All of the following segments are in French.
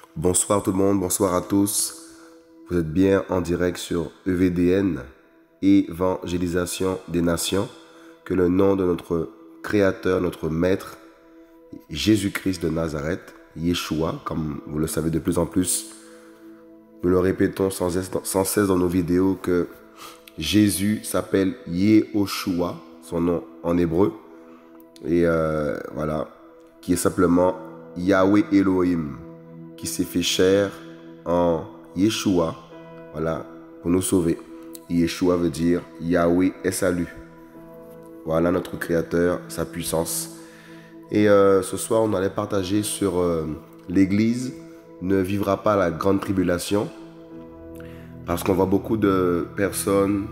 Bonsoir tout le monde, bonsoir à tous. Vous êtes bien en direct sur EVDN, Évangélisation des Nations. Que le nom de notre Créateur, notre Maître, Jésus-Christ de Nazareth, Yeshua, comme vous le savez de plus en plus, nous le répétons sans cesse dans nos vidéos que Jésus s'appelle Yehoshua, son nom en hébreu, et voilà, qui est simplement Yahweh Elohim, qui s'est fait chair en Yeshua, voilà, pour nous sauver. Yeshua veut dire Yahweh est salut. Voilà notre Créateur, sa puissance. Et ce soir, on allait partager sur l'Église ne vivra pas la grande tribulation, parce qu'on voit beaucoup de personnes,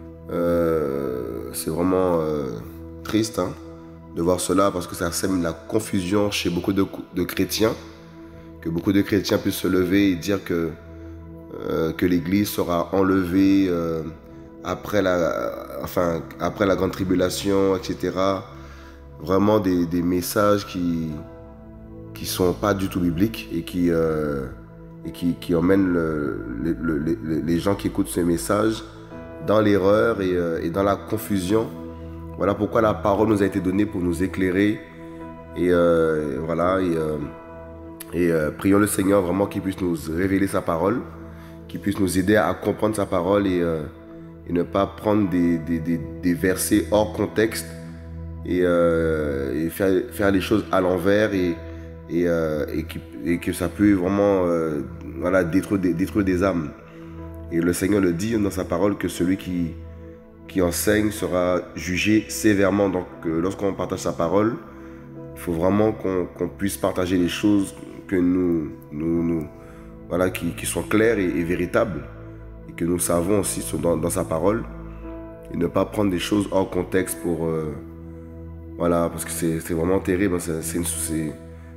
c'est vraiment triste de voir cela, parce que ça sème la confusion chez beaucoup de chrétiens, que beaucoup de chrétiens puissent se lever et dire que l'Église sera enlevée après la grande tribulation, etc. Vraiment des messages qui sont pas du tout bibliques et qui emmènent les gens qui écoutent ces messages dans l'erreur et dans la confusion. Voilà pourquoi la parole nous a été donnée pour nous éclairer. Et voilà, prions le Seigneur vraiment qu'il puisse nous révéler sa parole, qu'il puisse nous aider à comprendre sa parole et ne pas prendre des versets hors contexte et faire les choses à l'envers et que ça peut vraiment voilà, détruire des âmes. Et le Seigneur le dit dans sa parole que celui qui enseigne sera jugé sévèrement. Donc lorsqu'on partage sa parole, il faut vraiment qu'on puisse partager les choses que voilà, qui sont claires et véritables, et que nous savons aussi dans sa parole, et ne pas prendre des choses hors contexte pour voilà, parce que c'est vraiment terrible, c'est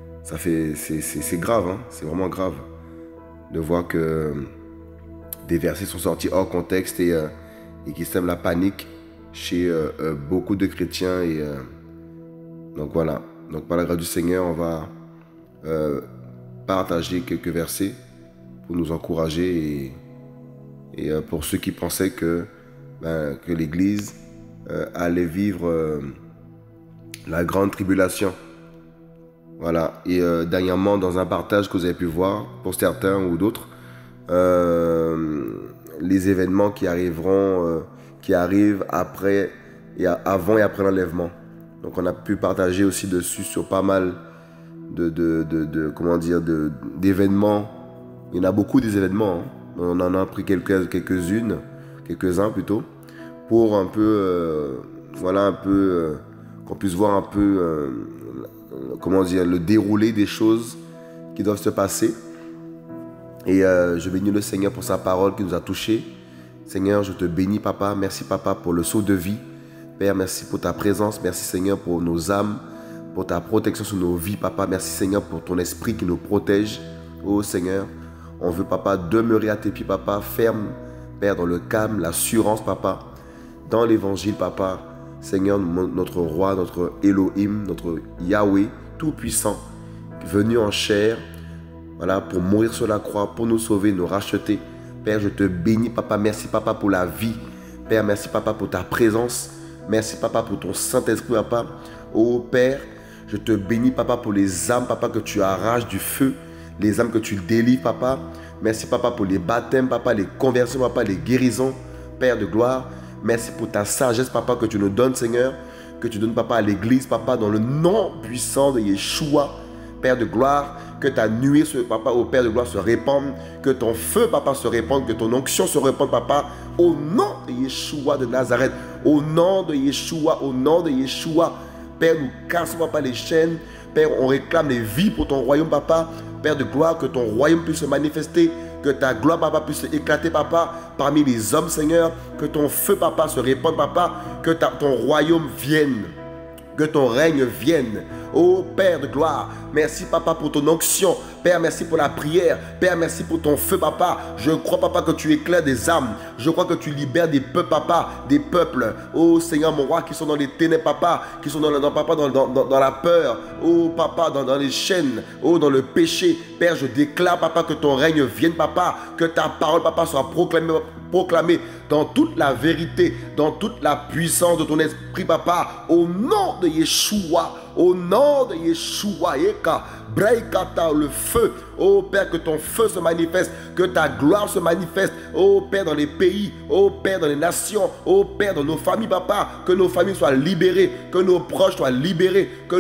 grave, c'est vraiment grave de voir que des versets sont sortis hors contexte et qui sèment la panique chez beaucoup de chrétiens. Et donc voilà, donc par la grâce du Seigneur, on va partager quelques versets pour nous encourager et pour ceux qui pensaient que l'Église allait vivre la grande tribulation. Voilà, et dernièrement, dans un partage que vous avez pu voir, pour certains ou d'autres, les événements qui arriveront, qui arrivent après avant et après l'enlèvement. Donc on a pu partager aussi dessus sur pas mal d'événements. Il y en a beaucoup des événements, on en a pris quelques-uns plutôt, pour un peu, voilà, qu'on puisse voir un peu, le déroulé des choses qui doivent se passer. Et je bénis le Seigneur pour sa parole qui nous a touchés. Seigneur, je te bénis, Papa. Merci, Papa, pour le saut de vie. Père, merci pour ta présence. Merci, Seigneur, pour nos âmes, pour ta protection sur nos vies, Papa. Merci, Seigneur, pour ton esprit qui nous protège. Oh, Seigneur, on veut, Papa, demeurer à tes pieds, Papa, ferme, Père, dans le calme, l'assurance, Papa, dans l'évangile, Papa. Seigneur, notre roi, notre Elohim, notre Yahweh, tout-puissant, venu en chair, voilà, pour mourir sur la croix, pour nous sauver, nous racheter. Père, je te bénis, Papa. Merci, Papa, pour la vie. Père, merci, Papa, pour ta présence. Merci, Papa, pour ton Saint-Esprit, Papa. Oh, Père, je te bénis, Papa, pour les âmes, Papa, que tu arraches du feu, les âmes que tu délivres, Papa. Merci, Papa, pour les baptêmes, Papa, les conversions, Papa, les guérisons, Père de gloire. Merci pour ta sagesse, Papa, que tu nous donnes, Seigneur, que tu donnes, Papa, à l'Église, Papa, dans le nom puissant de Yeshua, Père de gloire, que ta nuée, Papa, au Père de gloire, se répande, que ton feu, Papa, se répande, que ton onction se répande, Papa, au nom de Yeshua de Nazareth, au nom de Yeshua, Père, nous cassons, Papa, les chaînes, Père, on réclame les vies pour ton royaume, Papa, Père de gloire, que ton royaume puisse se manifester, que ta gloire, Papa, puisse éclater, Papa, parmi les hommes, Seigneur, que ton feu, Papa, se répande, Papa, que ton royaume vienne. Que ton règne vienne. Oh Père de gloire, merci Papa pour ton onction. Père, merci pour la prière. Père, merci pour ton feu, Papa. Je crois, Papa, que tu éclaires des âmes. Je crois que tu libères des peuples, Papa, des peuples. Oh Seigneur, mon roi, qui sont dans les ténèbres, Papa, qui sont Papa, dans la peur. Oh Papa, dans les chaînes. Oh, dans le péché. Père, je déclare, Papa, que ton règne vienne, Papa. Que ta parole, Papa, soit proclamée dans toute la vérité, dans toute la puissance de ton esprit, Papa, au nom de Yeshua, au nom de Yeshua, Eka, Breikata, le feu, oh Père, que ton feu se manifeste, que ta gloire se manifeste, oh Père, dans les pays, oh Père, dans les nations, oh Père, dans nos familles, Papa, que nos familles soient libérées, que nos proches soient libérés, que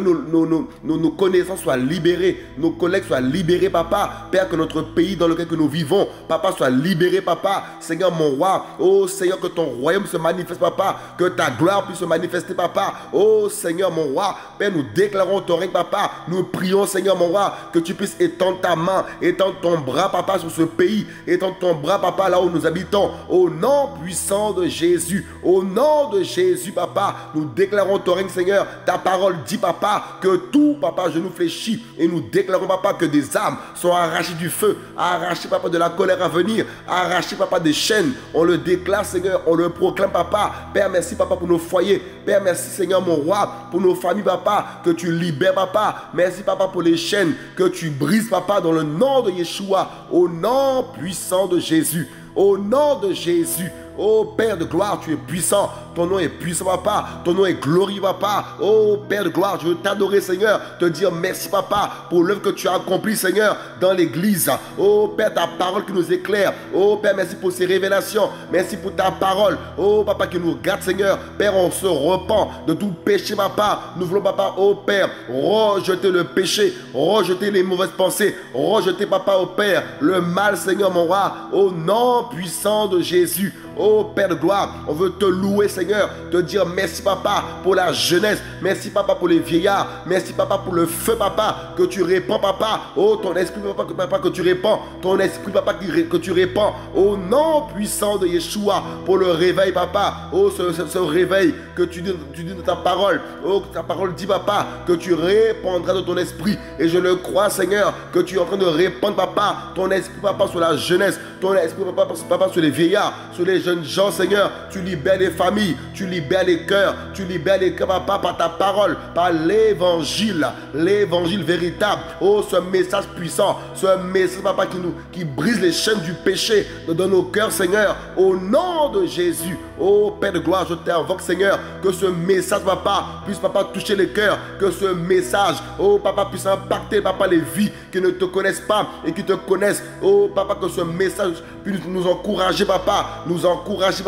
nos connaissances soient libérées, nos collègues soient libérés, Papa, Père, que notre pays dans lequel nous vivons, Papa, soit libéré, Papa, Seigneur, mon roi, oh Seigneur, que ton royaume se manifeste, Papa, que ta gloire puisse se manifester, Papa, oh Seigneur, mon roi, Père, nous déclarons ton règne, Papa, nous prions, Seigneur, mon roi, que tu puisses étendre ta main, étendre ton bras, Papa, sur ce pays, étendre ton bras, Papa, là où nous habitons, au nom puissant de Jésus, au nom de Jésus, Papa, nous déclarons ton règne, Seigneur, ta parole dit, Papa, que tout, Papa, genou fléchit, et nous déclarons, Papa, que des âmes sont arrachées du feu, arrachées, Papa, de la colère à venir, arrachées, Papa, des chaînes, on le déclare, Seigneur, on le proclame, Papa, Père, merci, Papa, pour nos foyers, Père, merci, Seigneur, mon roi, pour nos familles, Papa, que tu libères, Papa, merci, Papa, pour les chaînes, que tu brises, Papa, dans le nom de Yeshua, au nom puissant de Jésus, au nom de Jésus. Oh Père de gloire, tu es puissant. Ton nom est puissant, Papa. Ton nom est glorieux, Papa. Oh Père de gloire, je veux t'adorer, Seigneur. Te dire merci, Papa, pour l'œuvre que tu as accomplie, Seigneur, dans l'église. Oh Père, ta parole qui nous éclaire. Oh Père, merci pour ces révélations. Merci pour ta parole. Oh Papa, qui nous garde, Seigneur. Père, on se repent de tout péché, Papa. Nous voulons, Papa, oh Père, rejeter le péché, rejeter les mauvaises pensées, rejeter, Papa, oh Père, le mal, Seigneur, mon roi. Au nom puissant de Jésus. Oh Père de gloire, on veut te louer, Seigneur, te dire merci, Papa, pour la jeunesse, merci, Papa, pour les vieillards, merci, Papa, pour le feu, Papa, que tu répands, Papa, oh ton esprit, Papa, que tu répands, ton esprit, Papa, que tu répands, au nom puissant de Yeshua, pour le réveil, Papa, oh ce réveil que tu dis de ta parole, oh que ta parole dit, Papa, que tu répandras de ton esprit, et je le crois, Seigneur, que tu es en train de répandre, Papa, ton esprit, Papa, sur la jeunesse, ton esprit, Papa, sur les vieillards, sur les jeunes gens, Seigneur, tu libères les familles, tu libères les cœurs, Papa, par ta parole, par l'évangile véritable. Oh, ce message puissant, ce message, Papa, qui brise les chaînes du péché dans nos cœurs, Seigneur, au nom de Jésus. Oh, Père de gloire, je t'invoque, Seigneur, que ce message, Papa, puisse, Papa, toucher les cœurs, que ce message, oh, Papa, puisse impacter, Papa, les vies qui ne te connaissent pas et qui te connaissent. Oh, Papa, que ce message puisse nous encourager, Papa, encourager,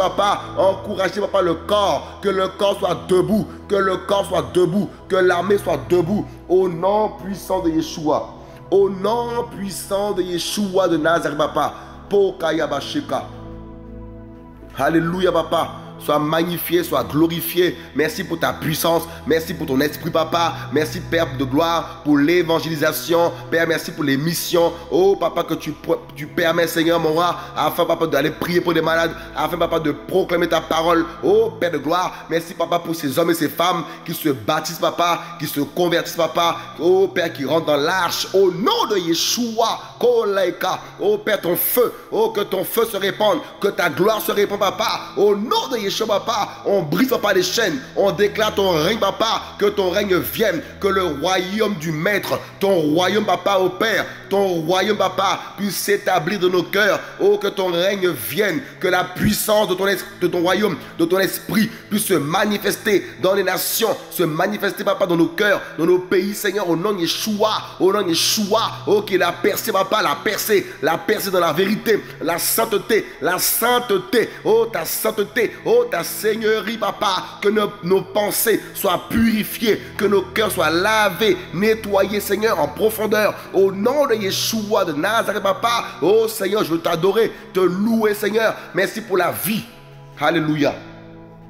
Papa, le corps, que le corps soit debout, que l'armée soit debout, au nom puissant de Yeshua, au nom puissant de Yeshua de Nazareth, Papa, Pokayabashika. Alléluia, Papa. Sois magnifié, sois glorifié. Merci pour ta puissance. Merci pour ton esprit, Papa. Merci, Père de gloire, pour l'évangélisation. Père, merci pour les missions. Oh, Papa, que tu permets, Seigneur, mon roi, afin, Papa, d'aller prier pour les malades, afin, Papa, de proclamer ta parole. Oh, Père de gloire, merci, Papa, pour ces hommes et ces femmes qui se baptisent, Papa, qui se convertissent, Papa. Oh, Père, qui rentrent dans l'arche. Au nom de Yeshua, Kolaika. Oh, Père, ton feu. Oh, que ton feu se répande. Que ta gloire se répande, Papa. Au nom de Yeshua, Papa, on brise, Papa, les chaînes, on déclare ton règne, Papa, que ton règne vienne, que le royaume du Maître, ton royaume, Papa, au Père, ton royaume, Papa, puisse s'établir de nos cœurs. Oh, que ton règne vienne, que la puissance de ton royaume, de ton esprit, puisse se manifester dans les nations, se manifester, Papa, dans nos cœurs, dans nos pays, Seigneur, au nom de Yeshua, oh, qu'il a percé, Papa, la percée dans la vérité, la sainteté, oh, ta sainteté, oh, ta seigneurie, Papa, que nos pensées soient purifiées, que nos cœurs soient lavés, nettoyés, Seigneur, en profondeur, au nom de Yeshua de Nazareth, Papa. Oh Seigneur, je veux t'adorer, te louer, Seigneur. Merci pour la vie. Alléluia.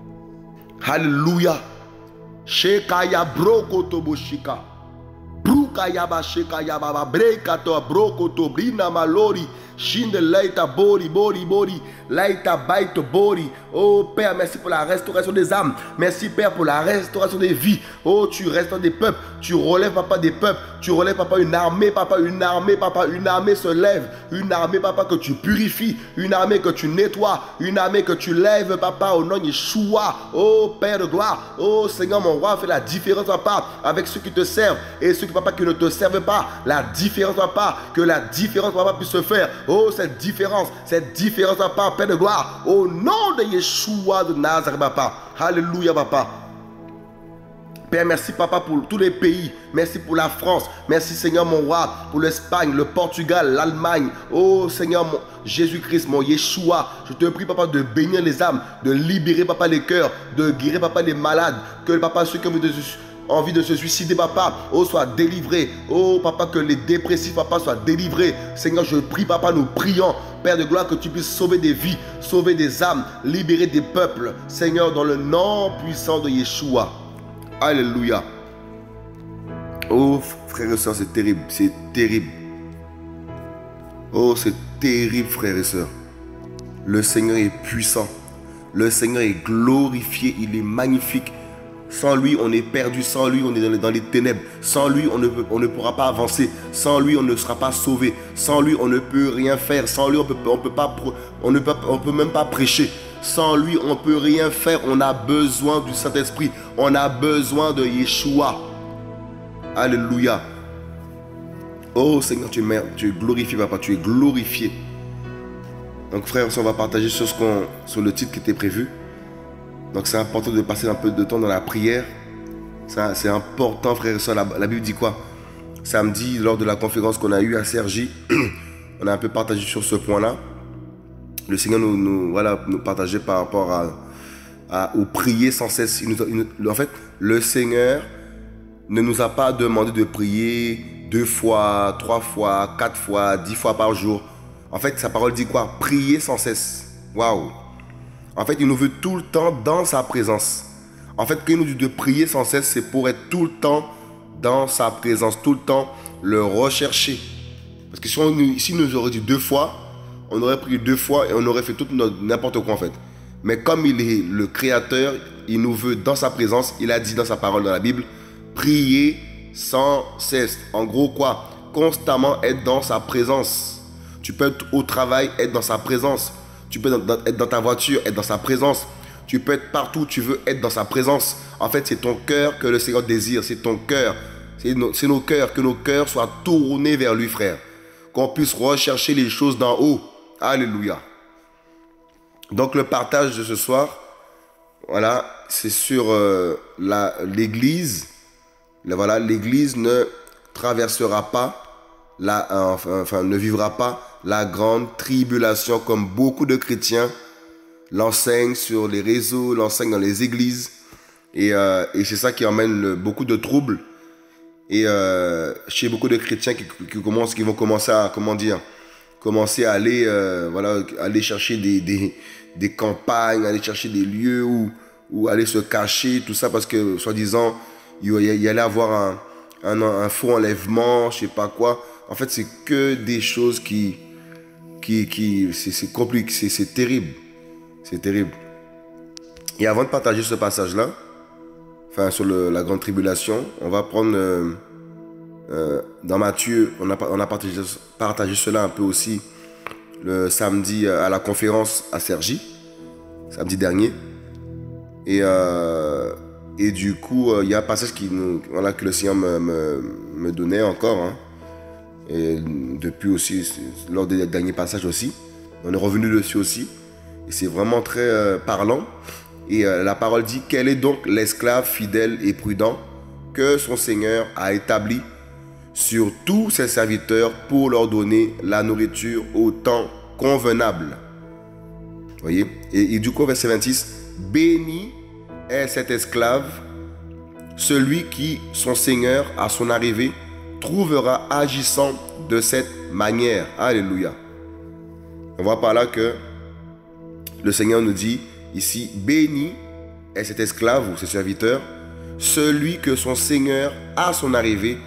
Alléluia. Shekaya broko toboshika. Brou kayaba shekayaba brekato brokoto brina malori. Shinde laita bori bori bori. Laita baito bori. Oh Père, merci pour la restauration des âmes. Merci Père pour la restauration des vies. Oh, tu restaures des peuples. Tu relèves, Papa, des peuples. Tu relèves, Papa, une armée, Papa, une armée, Papa. Une armée se lève. Une armée, Papa, que tu purifies. Une armée que tu nettoies. Une armée que tu lèves, Papa, au nom de Yeshua. Oh Père de gloire. Oh Seigneur, mon roi, fais la différence, Papa, avec ceux qui te servent et ceux, Papa, qui ne te servent pas. La différence, Papa, que la différence, Papa, puisse se faire. Oh, cette différence, Papa, Père de gloire, au nom de Yeshua de Nazareth, Papa. Alléluia, Papa. Père, merci, Papa, pour tous les pays. Merci pour la France. Merci, Seigneur, mon roi, pour l'Espagne, le Portugal, l'Allemagne. Oh, Seigneur, mon Jésus-Christ, mon Yeshua. Je te prie, Papa, de bénir les âmes, de libérer, Papa, les cœurs, de guérir, Papa, les malades. Que, Papa, ceux qui ont envie de se suicider, Papa, oh, soient délivrés. Oh, Papa, que les dépressifs, Papa, soient délivrés. Seigneur, je prie, Papa, nous prions, Père de gloire, que tu puisses sauver des vies, sauver des âmes, libérer des peuples. Seigneur, dans le nom puissant de Yeshua. Alléluia. Oh, frères et sœurs, c'est terrible, c'est terrible. Oh, c'est terrible, frères et sœurs. Le Seigneur est puissant. Le Seigneur est glorifié, il est magnifique. Sans lui, on est perdu. Sans lui, on est dans les ténèbres. Sans lui, on ne pourra pas avancer. Sans lui, on ne sera pas sauvé. Sans lui, on ne peut rien faire. Sans lui, on peut même pas prêcher. Sans lui, on ne peut rien faire. On a besoin du Saint-Esprit. On a besoin de Yeshua. Alléluia. Oh Seigneur, tu es glorifié, Papa. Tu es glorifié. Donc frère, on va partager sur le titre qui était prévu. Donc c'est important de passer un peu de temps dans la prière. C'est important, frère et soeur. La Bible dit quoi? Samedi, lors de la conférence qu'on a eue à Cergy, on a un peu partagé sur ce point-là. Le Seigneur nous partageait par rapport au prier sans cesse. En fait, le Seigneur ne nous a pas demandé de prier 2 fois, 3 fois, 4 fois, 10 fois par jour. En fait, sa parole dit quoi? Prier sans cesse. Waouh! En fait, il nous veut tout le temps dans sa présence. En fait, quand il nous dit de prier sans cesse, c'est pour être tout le temps dans sa présence, tout le temps le rechercher. Parce que si nous aurait dit 2 fois, on aurait prié 2 fois et on aurait fait tout n'importe quoi en fait. Mais comme il est le Créateur, il nous veut dans sa présence. Il a dit dans sa parole dans la Bible, prier sans cesse. En gros quoi? Constamment être dans sa présence. Tu peux être au travail, être dans sa présence. Tu peux être dans ta voiture, être dans sa présence. Tu peux être partout où tu veux, être dans sa présence. En fait, c'est ton cœur que le Seigneur désire. C'est ton cœur. C'est nos cœurs. Que nos cœurs soient tournés vers lui, frère. Qu'on puisse rechercher les choses d'en haut. Alléluia. Donc, le partage de ce soir, voilà, c'est sur l'Église. Voilà, l'Église ne traversera pas, ne vivra pas la grande tribulation comme beaucoup de chrétiens l'enseignent sur les réseaux, l'enseignent dans les églises. Et c'est ça qui emmène beaucoup de troubles. Et chez beaucoup de chrétiens qui vont commencer à aller, aller chercher des campagnes, aller chercher des lieux où aller se cacher, tout ça parce que, soi-disant, il y allait avoir un faux enlèvement, je sais pas quoi. En fait, c'est que des choses c'est compliqué, c'est terrible. C'est terrible. Et avant de partager ce passage-là, sur la grande tribulation, on va prendre dans Matthieu, on a partagé cela un peu aussi le samedi à la conférence à Cergy, samedi dernier. Et du coup, il y a un passage que le Seigneur me donnait encore. Hein. Et depuis aussi, lors des derniers passages aussi. On est revenu dessus aussi. Et c'est vraiment très parlant. Et la parole dit: quel est donc l'esclave fidèle et prudent que son Seigneur a établi sur tous ses serviteurs pour leur donner la nourriture au temps convenable. Voyez? Et du coup, verset 26, béni est cet esclave, celui qui, son Seigneur, à son arrivée, trouvera agissant de cette manière. Alléluia. On voit par là que le Seigneur nous dit ici, béni est cet esclave ou ce serviteur, celui que son Seigneur, à son arrivée,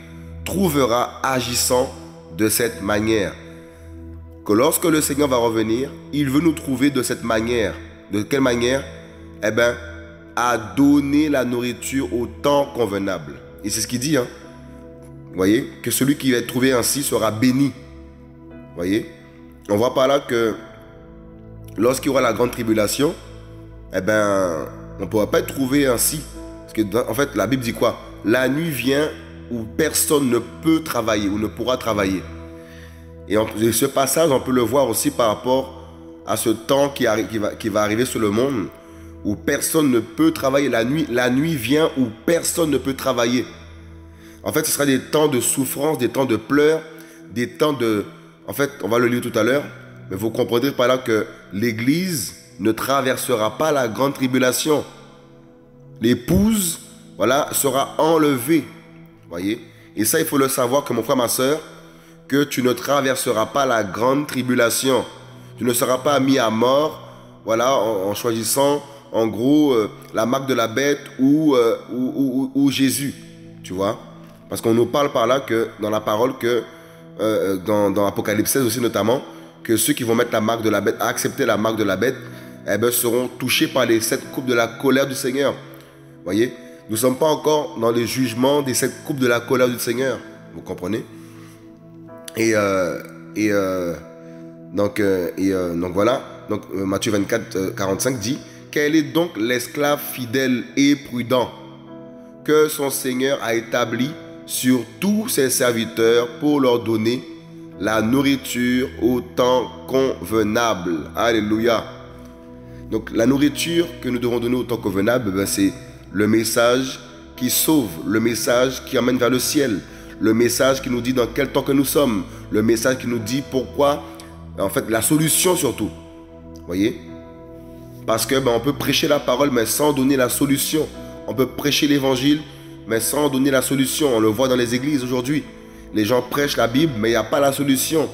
trouvera agissant de cette manière. Que lorsque le Seigneur va revenir, il veut nous trouver de cette manière. De quelle manière? Eh bien, à donner la nourriture au temps convenable. Et c'est ce qu'il dit, hein. Vous voyez, que celui qui va être trouvé ainsi sera béni. Vous voyez, on voit par là que lorsqu'il y aura la grande tribulation, eh ben, on ne pourra pas être trouvé ainsi. Parce que, en fait, la Bible dit quoi? La nuit vient où personne ne peut travailler ou ne pourra travailler. Et ce passage, on peut le voir aussi par rapport à ce temps qui va arriver sur le monde, où personne ne peut travailler. La nuit vient où personne ne peut travailler. En fait, ce sera des temps de souffrance, des temps de pleurs, des temps de... En fait, on va le lire tout à l'heure, mais vous comprendrez par là que l'Église ne traversera pas la grande tribulation. L'épouse, voilà, sera enlevée. Voyez? Et ça, il faut le savoir, que mon frère, ma soeur, que tu ne traverseras pas la grande tribulation. Tu ne seras pas mis à mort, voilà, en choisissant, en gros, la marque de la bête ou Jésus. Tu vois? Parce qu'on nous parle par là que, dans la parole, que dans Apocalypse 16 aussi notamment, que ceux qui vont mettre la marque de la bête, accepter la marque de la bête, eh ben, seront touchés par les 7 coupes de la colère du Seigneur. Voyez, nous ne sommes pas encore dans les jugements des 7 coupes de la colère du Seigneur. Vous comprenez? Donc voilà. Donc Matthieu 24, 45 dit: quel est donc l'esclave fidèle et prudent que son Seigneur a établi sur tous ses serviteurs pour leur donner la nourriture au temps convenable. Alléluia. Donc la nourriture que nous devons donner au temps convenable, ben, c'est le message qui sauve, le message qui emmène vers le ciel, le message qui nous dit dans quel temps que nous sommes, le message qui nous dit pourquoi, en fait la solution surtout. Voyez? Parce que ben, on peut prêcher la parole mais sans donner la solution. On peut prêcher l'évangile mais sans donner la solution. On le voit dans les églises aujourd'hui. Les gens prêchent la Bible mais il n'y a pas la solution.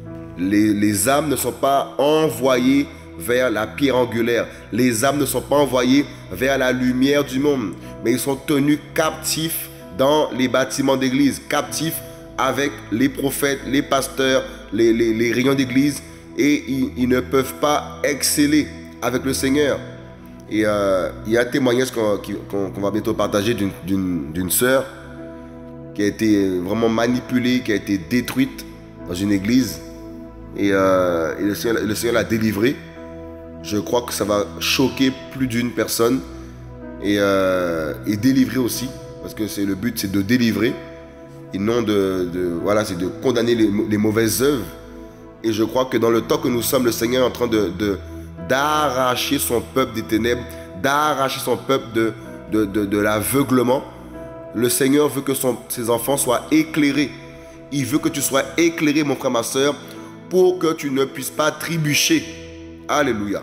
Les âmes ne sont pas envoyées vers la pierre angulaire. Les âmes ne sont pas envoyées vers la lumière du monde, mais ils sont tenus captifs dans les bâtiments d'église, captifs avec les prophètes, les pasteurs, les réunions d'église, et ils ne peuvent pas exceller avec le Seigneur. Et il y a un témoignage qu'on va bientôt partager d'une sœur qui a été vraiment manipulée, qui a été détruite dans une église, et le Seigneur l'a délivrée. Je crois que ça va choquer plus d'une personne et délivrer aussi, parce que le but c'est de délivrer et non voilà, c'est de condamner les mauvaises œuvres. Et je crois que dans le temps que nous sommes, le Seigneur est en train d'arracher son peuple des ténèbres, d'arracher son peuple de l'aveuglement. Le Seigneur veut que ses enfants soient éclairés. Il veut que tu sois éclairé, mon frère, ma soeur, pour que tu ne puisses pas trébucher. Alléluia.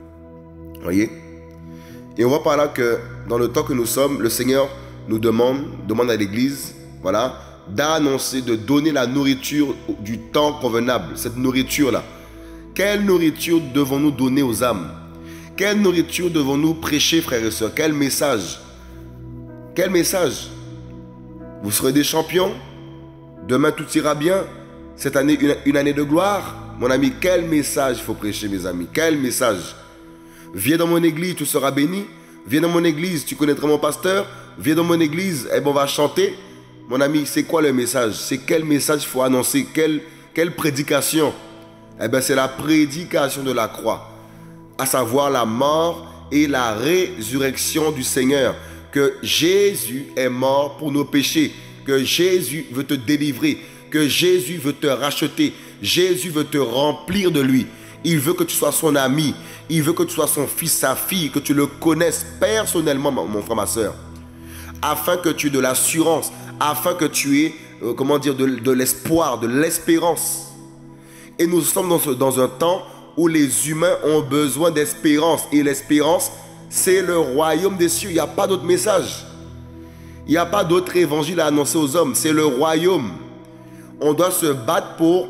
Voyez? Et on voit par là que dans le temps que nous sommes, le Seigneur nous demande à l'église, voilà, d'annoncer, de donner la nourriture du temps convenable. Cette nourriture-là. Quelle nourriture devons-nous donner aux âmes? Quelle nourriture devons-nous prêcher, frères et sœurs? Quel message? Quel message? Vous serez des champions? Demain tout ira bien? Cette année, une année de gloire? Mon ami, quel message il faut prêcher, mes amis? Quel message? Viens dans mon église, tu seras béni. Viens dans mon église, tu connaîtras mon pasteur. Viens dans mon église, et on va chanter. Mon ami, c'est quoi le message? C'est quel message il faut annoncer? Quelle prédication? Eh bien, c'est la prédication de la croix, à savoir la mort et la résurrection du Seigneur. Que Jésus est mort pour nos péchés, que Jésus veut te délivrer, que Jésus veut te racheter, Jésus veut te remplir de lui. Il veut que tu sois son ami, il veut que tu sois son fils, sa fille, que tu le connaisses personnellement, mon frère, ma soeur, afin que tu aies de l'assurance, afin que tu aies, de l'espoir, de l'espérance. Et nous sommes dans un temps où les humains ont besoin d'espérance. Et l'espérance, c'est le royaume des cieux. Il n'y a pas d'autre message. Il n'y a pas d'autre évangile à annoncer aux hommes. C'est le royaume. On doit se battre pour,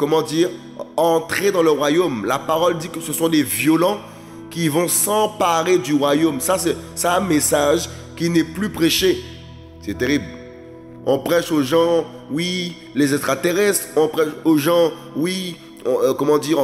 entrer dans le royaume. La parole dit que ce sont les violents qui vont s'emparer du royaume. Ça, c'est un message qui n'est plus prêché. C'est terrible. On prêche aux gens oui, les extraterrestres. On prêche aux gens, oui, comment dire,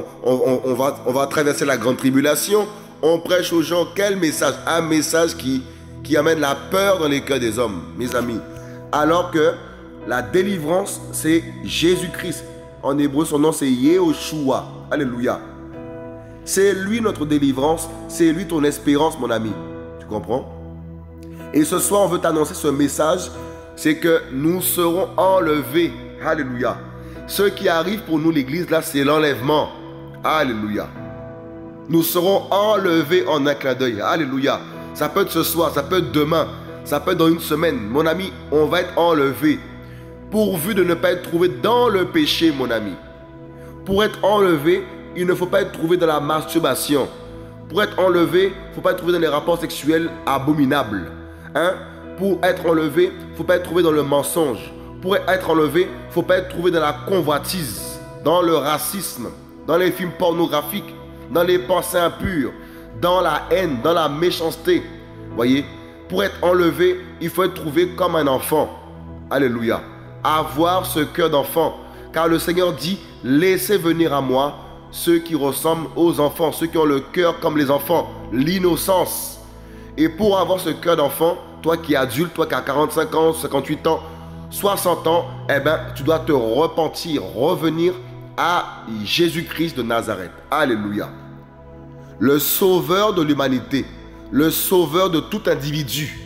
on va traverser la grande tribulation. On prêche aux gens quel message? Un message qui amène la peur dans les cœurs des hommes, mes amis. Alors que la délivrance, c'est Jésus-Christ. En hébreu, son nom, c'est Yehoshua. Alléluia. C'est lui notre délivrance. C'est lui ton espérance, mon ami. Tu comprends? Et ce soir, on veut t'annoncer ce message. C'est que nous serons enlevés. Alléluia. Ce qui arrive pour nous, l'église, là, c'est l'enlèvement. Alléluia. Nous serons enlevés en un clin d'œil. Alléluia. Ça peut être ce soir, ça peut être demain, ça peut être dans une semaine. Mon ami, on va être enlevé. Pourvu de ne pas être trouvé dans le péché, mon ami. Pour être enlevé, il ne faut pas être trouvé dans la masturbation. Pour être enlevé, il ne faut pas être trouvé dans les rapports sexuels abominables. Hein? Pour être enlevé, il ne faut pas être trouvé dans le mensonge. Pour être enlevé, il ne faut pas être trouvé dans la convoitise, dans le racisme, dans les films pornographiques, dans les pensées impures, dans la haine, dans la méchanceté. Voyez, pour être enlevé, il faut être trouvé comme un enfant. Alléluia. Avoir ce cœur d'enfant. Car le Seigneur dit, laissez venir à moi ceux qui ressemblent aux enfants, ceux qui ont le cœur comme les enfants, l'innocence. Et pour avoir ce cœur d'enfant, toi qui es adulte, toi qui as 45 ans, 58 ans, 60 ans, eh bien, tu dois te repentir, revenir à Jésus-Christ de Nazareth. Alléluia. Le sauveur de l'humanité, le sauveur de tout individu.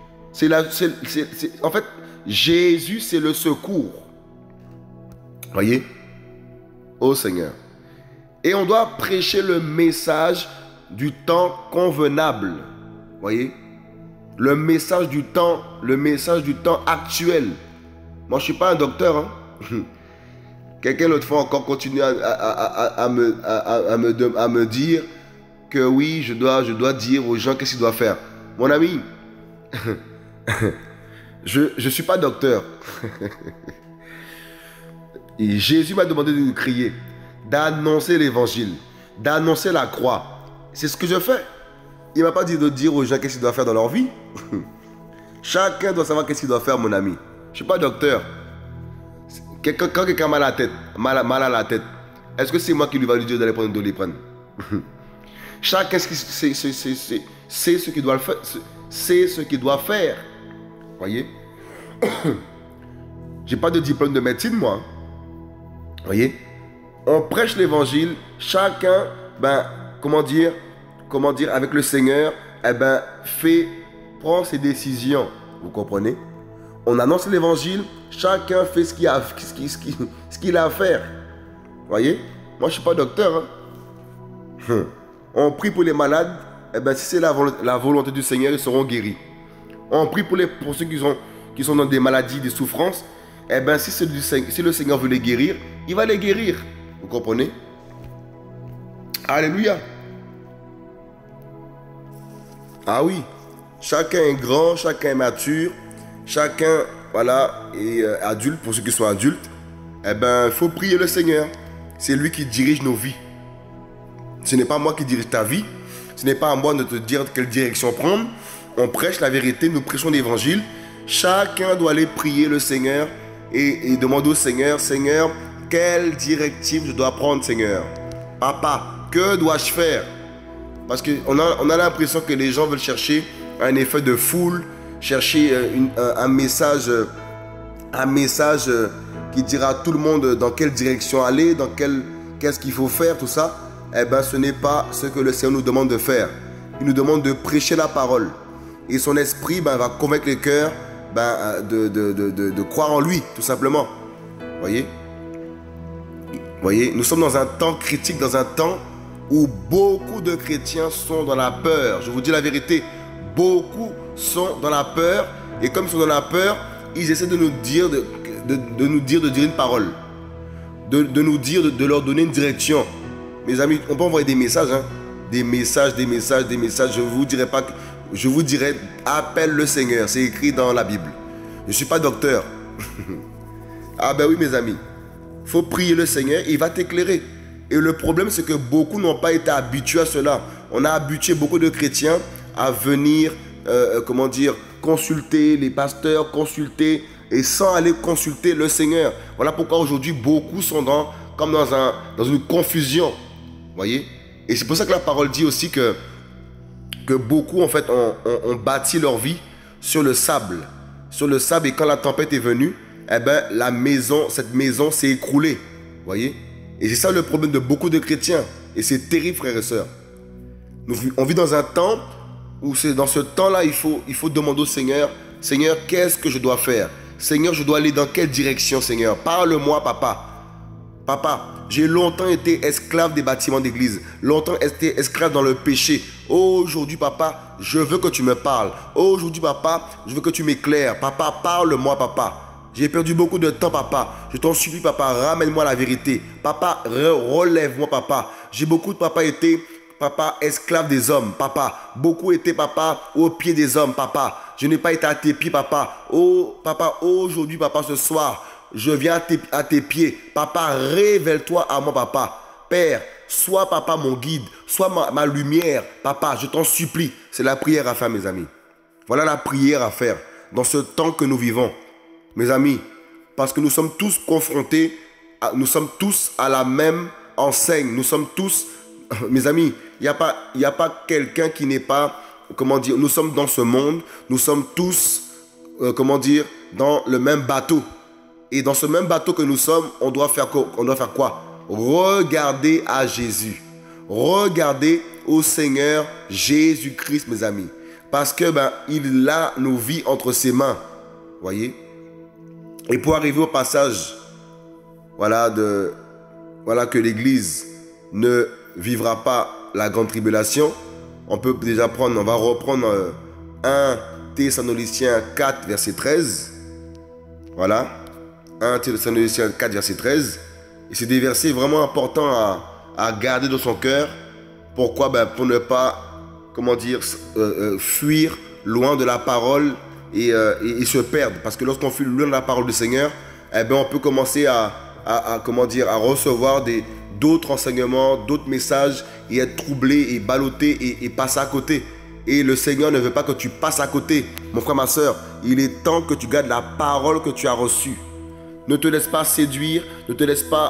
En fait, Jésus, c'est le secours. Voyez? Ô Seigneur. Et on doit prêcher le message du temps convenable. Voyez? Le message du temps actuel. Moi, je ne suis pas un docteur. Hein? Quelqu'un l'autre fois encore continue à me dire que oui, je dois dire aux gens qu'est-ce qu'ils doivent faire. Mon ami, je ne suis pas docteur. Et Jésus m'a demandé de nous crier, d'annoncer l'évangile, d'annoncer la croix. C'est ce que je fais. Il ne m'a pas dit de dire aux gens qu'est-ce qu'ils doivent faire dans leur vie. Chacun doit savoir qu'est-ce qu'il doit faire, mon ami. Je ne suis pas docteur. Quand quelqu'un a mal à la tête, est-ce que c'est moi qui lui va lui dire d'aller prendre une Doliprane? Chacun sait ce qu'il doit faire. C'est ce qu'il doit faire. Voyez? J'ai pas de diplôme de médecine, moi. Voyez? On prêche l'évangile. Chacun, comment dire, avec le Seigneur, prend ses décisions. Vous comprenez? On annonce l'évangile. Chacun fait ce qu'il a à faire. Voyez? Moi, je suis pas docteur. Hein? On prie pour les malades. Si c'est la volonté du Seigneur, ils seront guéris. On prie pour ceux qui sont dans des maladies, des souffrances. Si le Seigneur veut les guérir, il va les guérir. Vous comprenez? Alléluia. Ah oui. Chacun est grand, chacun est mature. Chacun, est adulte, pour ceux qui sont adultes. Il faut prier le Seigneur. C'est lui qui dirige nos vies. Ce n'est pas moi qui dirige ta vie. Ce n'est pas à moi de te dire quelle direction prendre. On prêche la vérité, nous prêchons l'évangile. Chacun doit aller prier le Seigneur et demander au Seigneur, Seigneur, quelle directive je dois prendre, Seigneur? Papa, que dois-je faire? Parce qu'on a l'impression que les gens veulent chercher un effet de foule, chercher un message qui dira à tout le monde dans quelle direction aller, qu'est-ce qu'il faut faire, tout ça. Ce n'est pas ce que le Seigneur nous demande de faire. Il nous demande de prêcher la parole. Et son esprit va convaincre les cœurs de croire en lui, tout simplement. Voyez, nous sommes dans un temps critique, dans un temps où beaucoup de chrétiens sont dans la peur. Je vous dis la vérité, beaucoup sont dans la peur. Et comme ils sont dans la peur, ils essaient de nous dire de dire une parole. De nous dire, de leur donner une direction. Mes amis, on peut envoyer des messages, hein? Des messages. Je vous dirai, appelle le Seigneur. C'est écrit dans la Bible. Je ne suis pas docteur. Ah ben oui, mes amis. Il faut prier le Seigneur, il va t'éclairer. Et le problème, c'est que beaucoup n'ont pas été habitués à cela. On a habitué beaucoup de chrétiens à venir, consulter les pasteurs, consulter et sans aller consulter le Seigneur. Voilà pourquoi aujourd'hui, beaucoup sont comme dans une confusion. Voyez? Et c'est pour ça que la parole dit aussi que beaucoup, en fait, ont bâti leur vie sur le sable. Sur le sable, et quand la tempête est venue, eh ben, cette maison s'est écroulée. Voyez? Et c'est ça le problème de beaucoup de chrétiens. Et c'est terrible, frères et sœurs. On vit dans un temps où dans ce temps-là, il faut demander au Seigneur, Seigneur, qu'est-ce que je dois faire? Seigneur, je dois aller dans quelle direction, Seigneur? Parle-moi, papa. Papa, j'ai longtemps été esclave des bâtiments d'église, longtemps été esclave dans le péché. Aujourd'hui, papa, je veux que tu me parles. Aujourd'hui, papa, je veux que tu m'éclaires. Papa, parle-moi, papa. J'ai perdu beaucoup de temps, papa. Je t'en supplie, papa, ramène-moi la vérité. Papa, relève-moi, papa. J'ai beaucoup de papa été, papa, esclave des hommes, papa. Beaucoup été, papa, au pied des hommes, papa. Je n'ai pas été à tes pieds, papa. Oh, papa, aujourd'hui, papa, ce soir, je viens à tes pieds. Papa, révèle-toi à moi, papa. Père, sois, papa, mon guide. Sois ma lumière. Papa, je t'en supplie. C'est la prière à faire, mes amis. Voilà la prière à faire dans ce temps que nous vivons. Mes amis, parce que nous sommes tous confrontés, nous sommes tous à la même enseigne. Nous sommes tous, mes amis, il n'y a pas quelqu'un qui n'est pas, comment dire, nous sommes dans ce monde, nous sommes tous, dans le même bateau. Et dans ce même bateau que nous sommes, on doit faire quoi? Regardez à Jésus. Regardez au Seigneur Jésus-Christ, mes amis. Parce que il a nos vies entre ses mains. Voyez? Et pour arriver au passage, que l'Église ne vivra pas la grande tribulation, on va reprendre 1 Thessaloniciens 4, verset 13. Voilà. 1 Thessaloniciens 4, verset 13. Et c'est des versets vraiment importants à garder dans son cœur. Pourquoi? Pour ne pas, fuir loin de la parole et se perdre. Parce que lorsqu'on fuit loin de la parole du Seigneur, on peut commencer à recevoir d'autres enseignements, d'autres messages et être troublé et ballotté et passer à côté. Et le Seigneur ne veut pas que tu passes à côté. Mon frère, ma soeur, il est temps que tu gardes la parole que tu as reçue. Ne te laisse pas séduire, ne te laisse pas,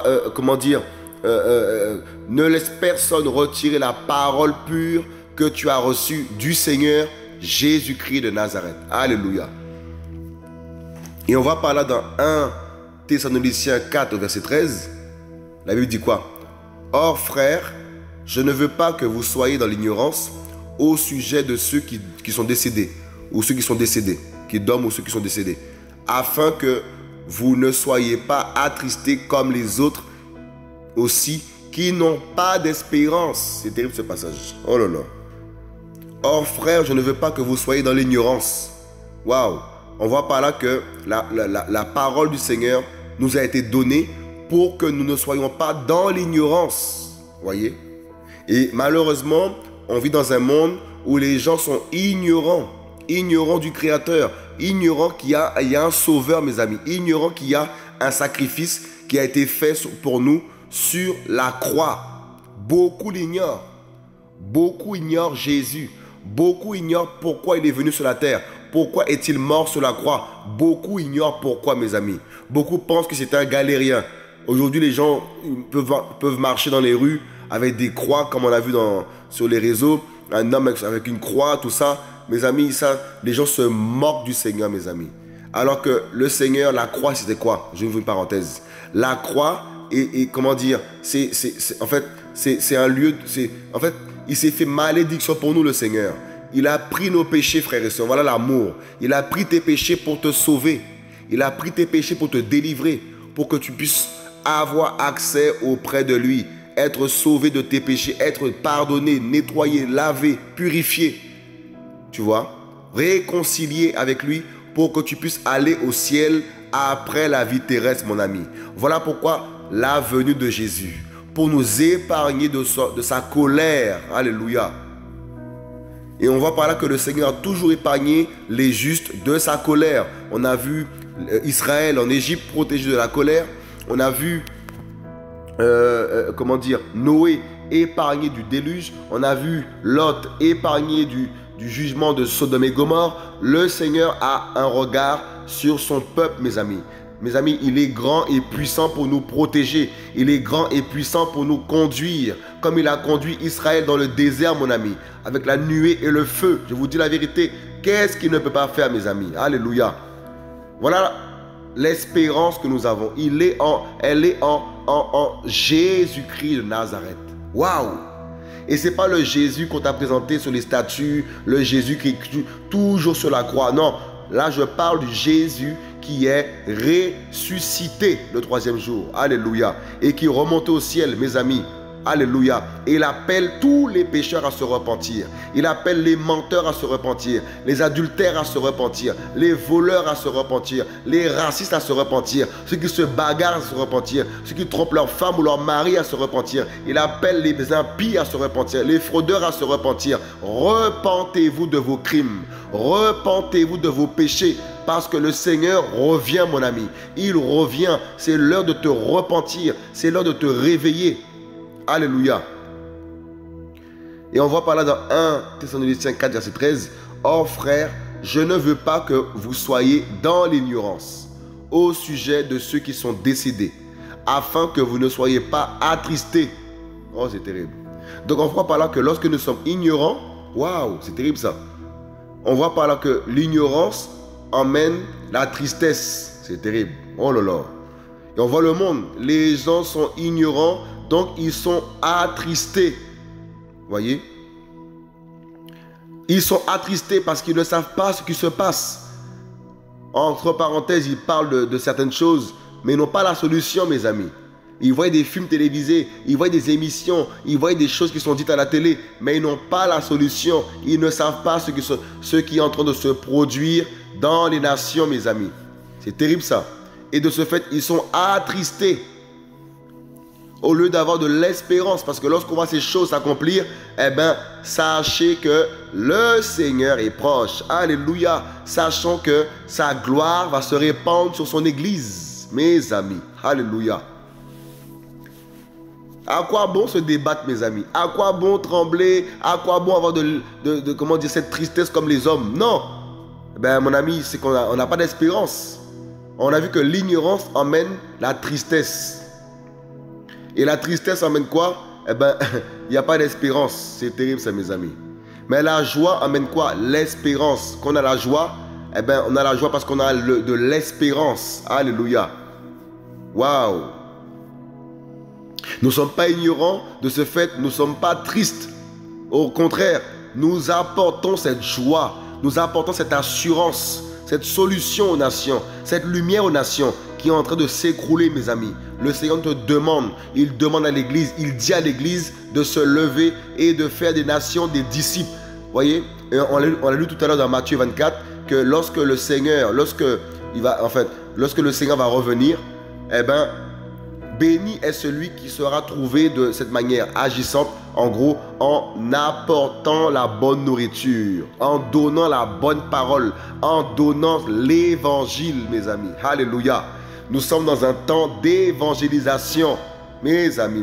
ne laisse personne retirer la parole pure que tu as reçue du Seigneur Jésus-Christ de Nazareth. Alléluia. Et on va par là dans 1 Thessaloniciens 4, verset 13. La Bible dit quoi? Or, frères, je ne veux pas que vous soyez dans l'ignorance au sujet de ceux qui sont décédés, ou ceux qui sont décédés, qui dorment ou ceux qui sont décédés, afin que vous ne soyez pas attristés comme les autres aussi, qui n'ont pas d'espérance. C'est terrible ce passage. Oh là là. Or, frères, je ne veux pas que vous soyez dans l'ignorance. Waouh. On voit par là que la parole du Seigneur nous a été donnée pour que nous ne soyons pas dans l'ignorance. Voyez? Et malheureusement, on vit dans un monde où les gens sont ignorants du Créateur, ignorants qu'il y a un sauveur, mes amis, ignorants qu'il y a un sacrifice qui a été fait pour nous sur la croix. Beaucoup l'ignorent. Beaucoup ignorent Jésus. Beaucoup ignorent pourquoi il est venu sur la terre. Pourquoi est-il mort sur la croix? Beaucoup ignorent pourquoi, mes amis. Beaucoup pensent que c'est un galérien. Aujourd'hui, les gens peuvent marcher dans les rues avec des croix, comme on a vu sur les réseaux. Un homme avec une croix, tout ça. Mes amis, les gens se moquent du Seigneur, mes amis. Alors que le Seigneur, la croix, c'était quoi? Je vais vous faire une parenthèse. La croix, c'est un lieu... En fait, il s'est fait malédiction pour nous, le Seigneur. Il a pris nos péchés, frères et sœurs. Voilà l'amour. Il a pris tes péchés pour te sauver. Il a pris tes péchés pour te délivrer. Pour que tu puisses avoir accès auprès de lui. Être sauvé de tes péchés. Être pardonné, nettoyé, lavé, purifié. Tu vois? Réconcilié avec lui pour que tu puisses aller au ciel après la vie terrestre, mon ami. Voilà pourquoi la venue de Jésus. Pour nous épargner de sa colère. Alléluia. Et on voit par là que le Seigneur a toujours épargné les justes de sa colère. On a vu Israël en Égypte protégé de la colère. On a vu, Noé épargné du déluge. On a vu Lot épargné du jugement de Sodome et Gomorrhe, le Seigneur a un regard sur son peuple, mes amis. Mes amis, il est grand et puissant pour nous protéger. Il est grand et puissant pour nous conduire. Comme il a conduit Israël dans le désert, mon ami. Avec la nuée et le feu. Je vous dis la vérité. Qu'est-ce qu'il ne peut pas faire, mes amis? Alléluia. Voilà l'espérance que nous avons. Elle est en Jésus-Christ de Nazareth. Waouh! Et ce n'est pas le Jésus qu'on t'a présenté sur les statues. Le Jésus qui est toujours sur la croix. Non. Là, je parle du Jésus qui est ressuscité le troisième jour. Alléluia. Et qui est remonté au ciel, mes amis. Alléluia. Et il appelle tous les pécheurs à se repentir. Il appelle les menteurs à se repentir. Les adultères à se repentir. Les voleurs à se repentir. Les racistes à se repentir. Ceux qui se bagarrent à se repentir. Ceux qui trompent leur femme ou leur mari à se repentir. Il appelle les impies à se repentir. Les fraudeurs à se repentir. Repentez-vous de vos crimes. Repentez-vous de vos péchés. Parce que le Seigneur revient, mon ami. Il revient. C'est l'heure de te repentir. C'est l'heure de te réveiller. Alléluia. Et on voit par là dans 1 Thessaloniciens 4, verset 13. Or, frères, je ne veux pas que vous soyez dans l'ignorance au sujet de ceux qui sont décédés, afin que vous ne soyez pas attristés. Oh, c'est terrible. Donc, on voit par là que lorsque nous sommes ignorants, waouh, c'est terrible ça. On voit par là que l'ignorance emmène la tristesse. C'est terrible. Oh là là. Et on voit le monde. Les gens sont ignorants. Donc, ils sont attristés. Voyez? Ils sont attristés parce qu'ils ne savent pas ce qui se passe. Entre parenthèses, ils parlent de certaines choses, mais ils n'ont pas la solution, mes amis. Ils voient des films télévisés, ils voient des émissions, ils voient des choses qui sont dites à la télé, mais ils n'ont pas la solution. Ils ne savent pas ce qui est en train de se produire dans les nations, mes amis. C'est terrible ça. Et de ce fait, ils sont attristés. Au lieu d'avoir de l'espérance, parce que lorsqu'on voit ces choses s'accomplir, eh bien, sachez que le Seigneur est proche. Alléluia. Sachons que sa gloire va se répandre sur son église, mes amis. Alléluia. À quoi bon se débattre, mes amis? À quoi bon trembler? À quoi bon avoir comment dire, cette tristesse comme les hommes? Non. Eh bien, mon ami, c'est qu'on n'a pas d'espérance. On a vu que l'ignorance emmène la tristesse. Et la tristesse emmène quoi? Eh bien, il n'y a pas d'espérance. C'est terrible ça, mes amis. Mais la joie amène quoi? L'espérance. Quand on a la joie, eh bien, on a la joie parce qu'on a de l'espérance. Alléluia. Waouh. Nous ne sommes pas ignorants. De ce fait, nous ne sommes pas tristes. Au contraire, nous apportons cette joie. Nous apportons cette assurance, cette solution aux nations, cette lumière aux nations qui est en train de s'écrouler, mes amis. Le Seigneur te demande, il demande à l'église, il dit à l'église de se lever et de faire des nations des disciples. Voyez, on l'a lu tout à l'heure dans Matthieu 24, que lorsque le Seigneur va revenir, eh ben, béni est celui qui sera trouvé de cette manière agissante, en gros, en apportant la bonne nourriture, en donnant la bonne parole, en donnant l'évangile, mes amis. Alléluia. Nous sommes dans un temps d'évangélisation. Mes amis.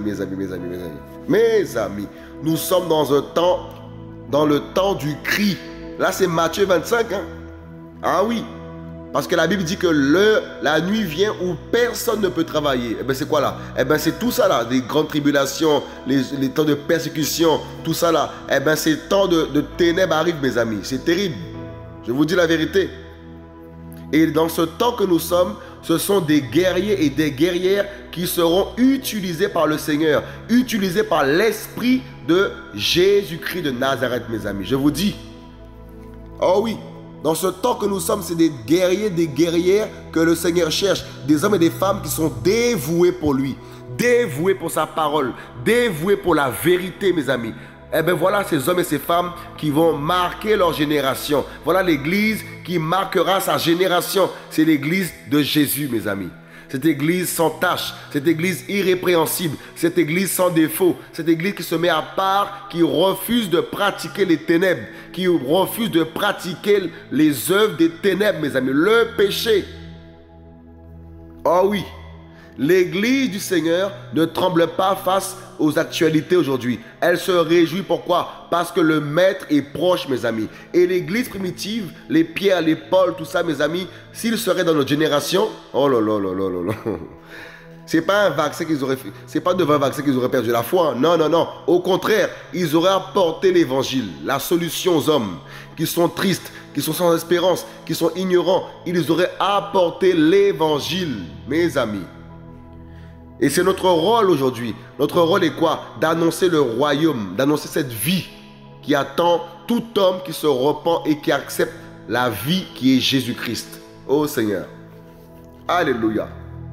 Nous sommes dans le temps du cri. Là, c'est Matthieu 25. Hein? Ah oui. Parce que la Bible dit que la nuit vient où personne ne peut travailler. Eh bien, c'est quoi là? Eh bien, c'est tout ça là. Les grandes tribulations, les temps de persécution, tout ça là. Eh bien, ces temps de ténèbres arrivent, mes amis. C'est terrible. Je vous dis la vérité. Et dans ce temps que nous sommes, ce sont des guerriers et des guerrières qui seront utilisés par le Seigneur, utilisés par l'Esprit de Jésus-Christ de Nazareth, mes amis. Je vous dis. Oh oui. Dans ce temps que nous sommes, c'est des guerriers, des guerrières que le Seigneur cherche. Des hommes et des femmes qui sont dévoués pour lui, dévoués pour sa parole, dévoués pour la vérité, mes amis. Eh bien voilà ces hommes et ces femmes qui vont marquer leur génération. Voilà l'église qui marquera sa génération. C'est l'église de Jésus, mes amis. Cette église sans tache, cette église irrépréhensible, cette église sans défaut, cette église qui se met à part, qui refuse de pratiquer les ténèbres, qui refuse de pratiquer les œuvres des ténèbres, mes amis, le péché. Oh oui, L'église du Seigneur ne tremble pas face aux actualités aujourd'hui. Elle se réjouit. Pourquoi? Parce que le Maître est proche, mes amis. Et l'église primitive, les Pierre, les Paul, tout ça, mes amis, s'ils seraient dans notre génération, oh là là là là là là. C'est pas un vaccin qu'ils auraient fait. C'est pas devant un vaccin qu'ils auraient perdu la foi. Non, non, non. Au contraire, ils auraient apporté l'évangile, la solution aux hommes qui sont tristes, qui sont sans espérance, qui sont ignorants. Ils auraient apporté l'évangile, mes amis. Et c'est notre rôle aujourd'hui. Notre rôle est quoi? D'annoncer le royaume, d'annoncer cette vie qui attend tout homme qui se repent et qui accepte la vie qui est Jésus-Christ. Oh Seigneur. Alléluia.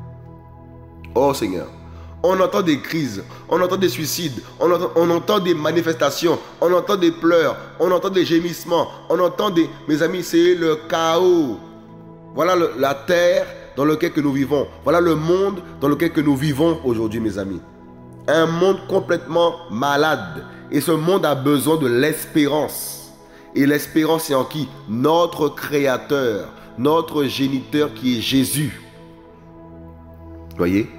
Oh Seigneur. On entend des crises, on entend des suicides, on entend des manifestations, on entend des pleurs, on entend des gémissements, on entend des... Mes amis, c'est le chaos. Voilà la terre dans laquelle que nous vivons. Voilà le monde dans lequel que nous vivons aujourd'hui, mes amis. Un monde complètement malade. Et ce monde a besoin de l'espérance. Et l'espérance, c'est en qui? Notre Créateur, notre géniteur qui est Jésus. Voyez?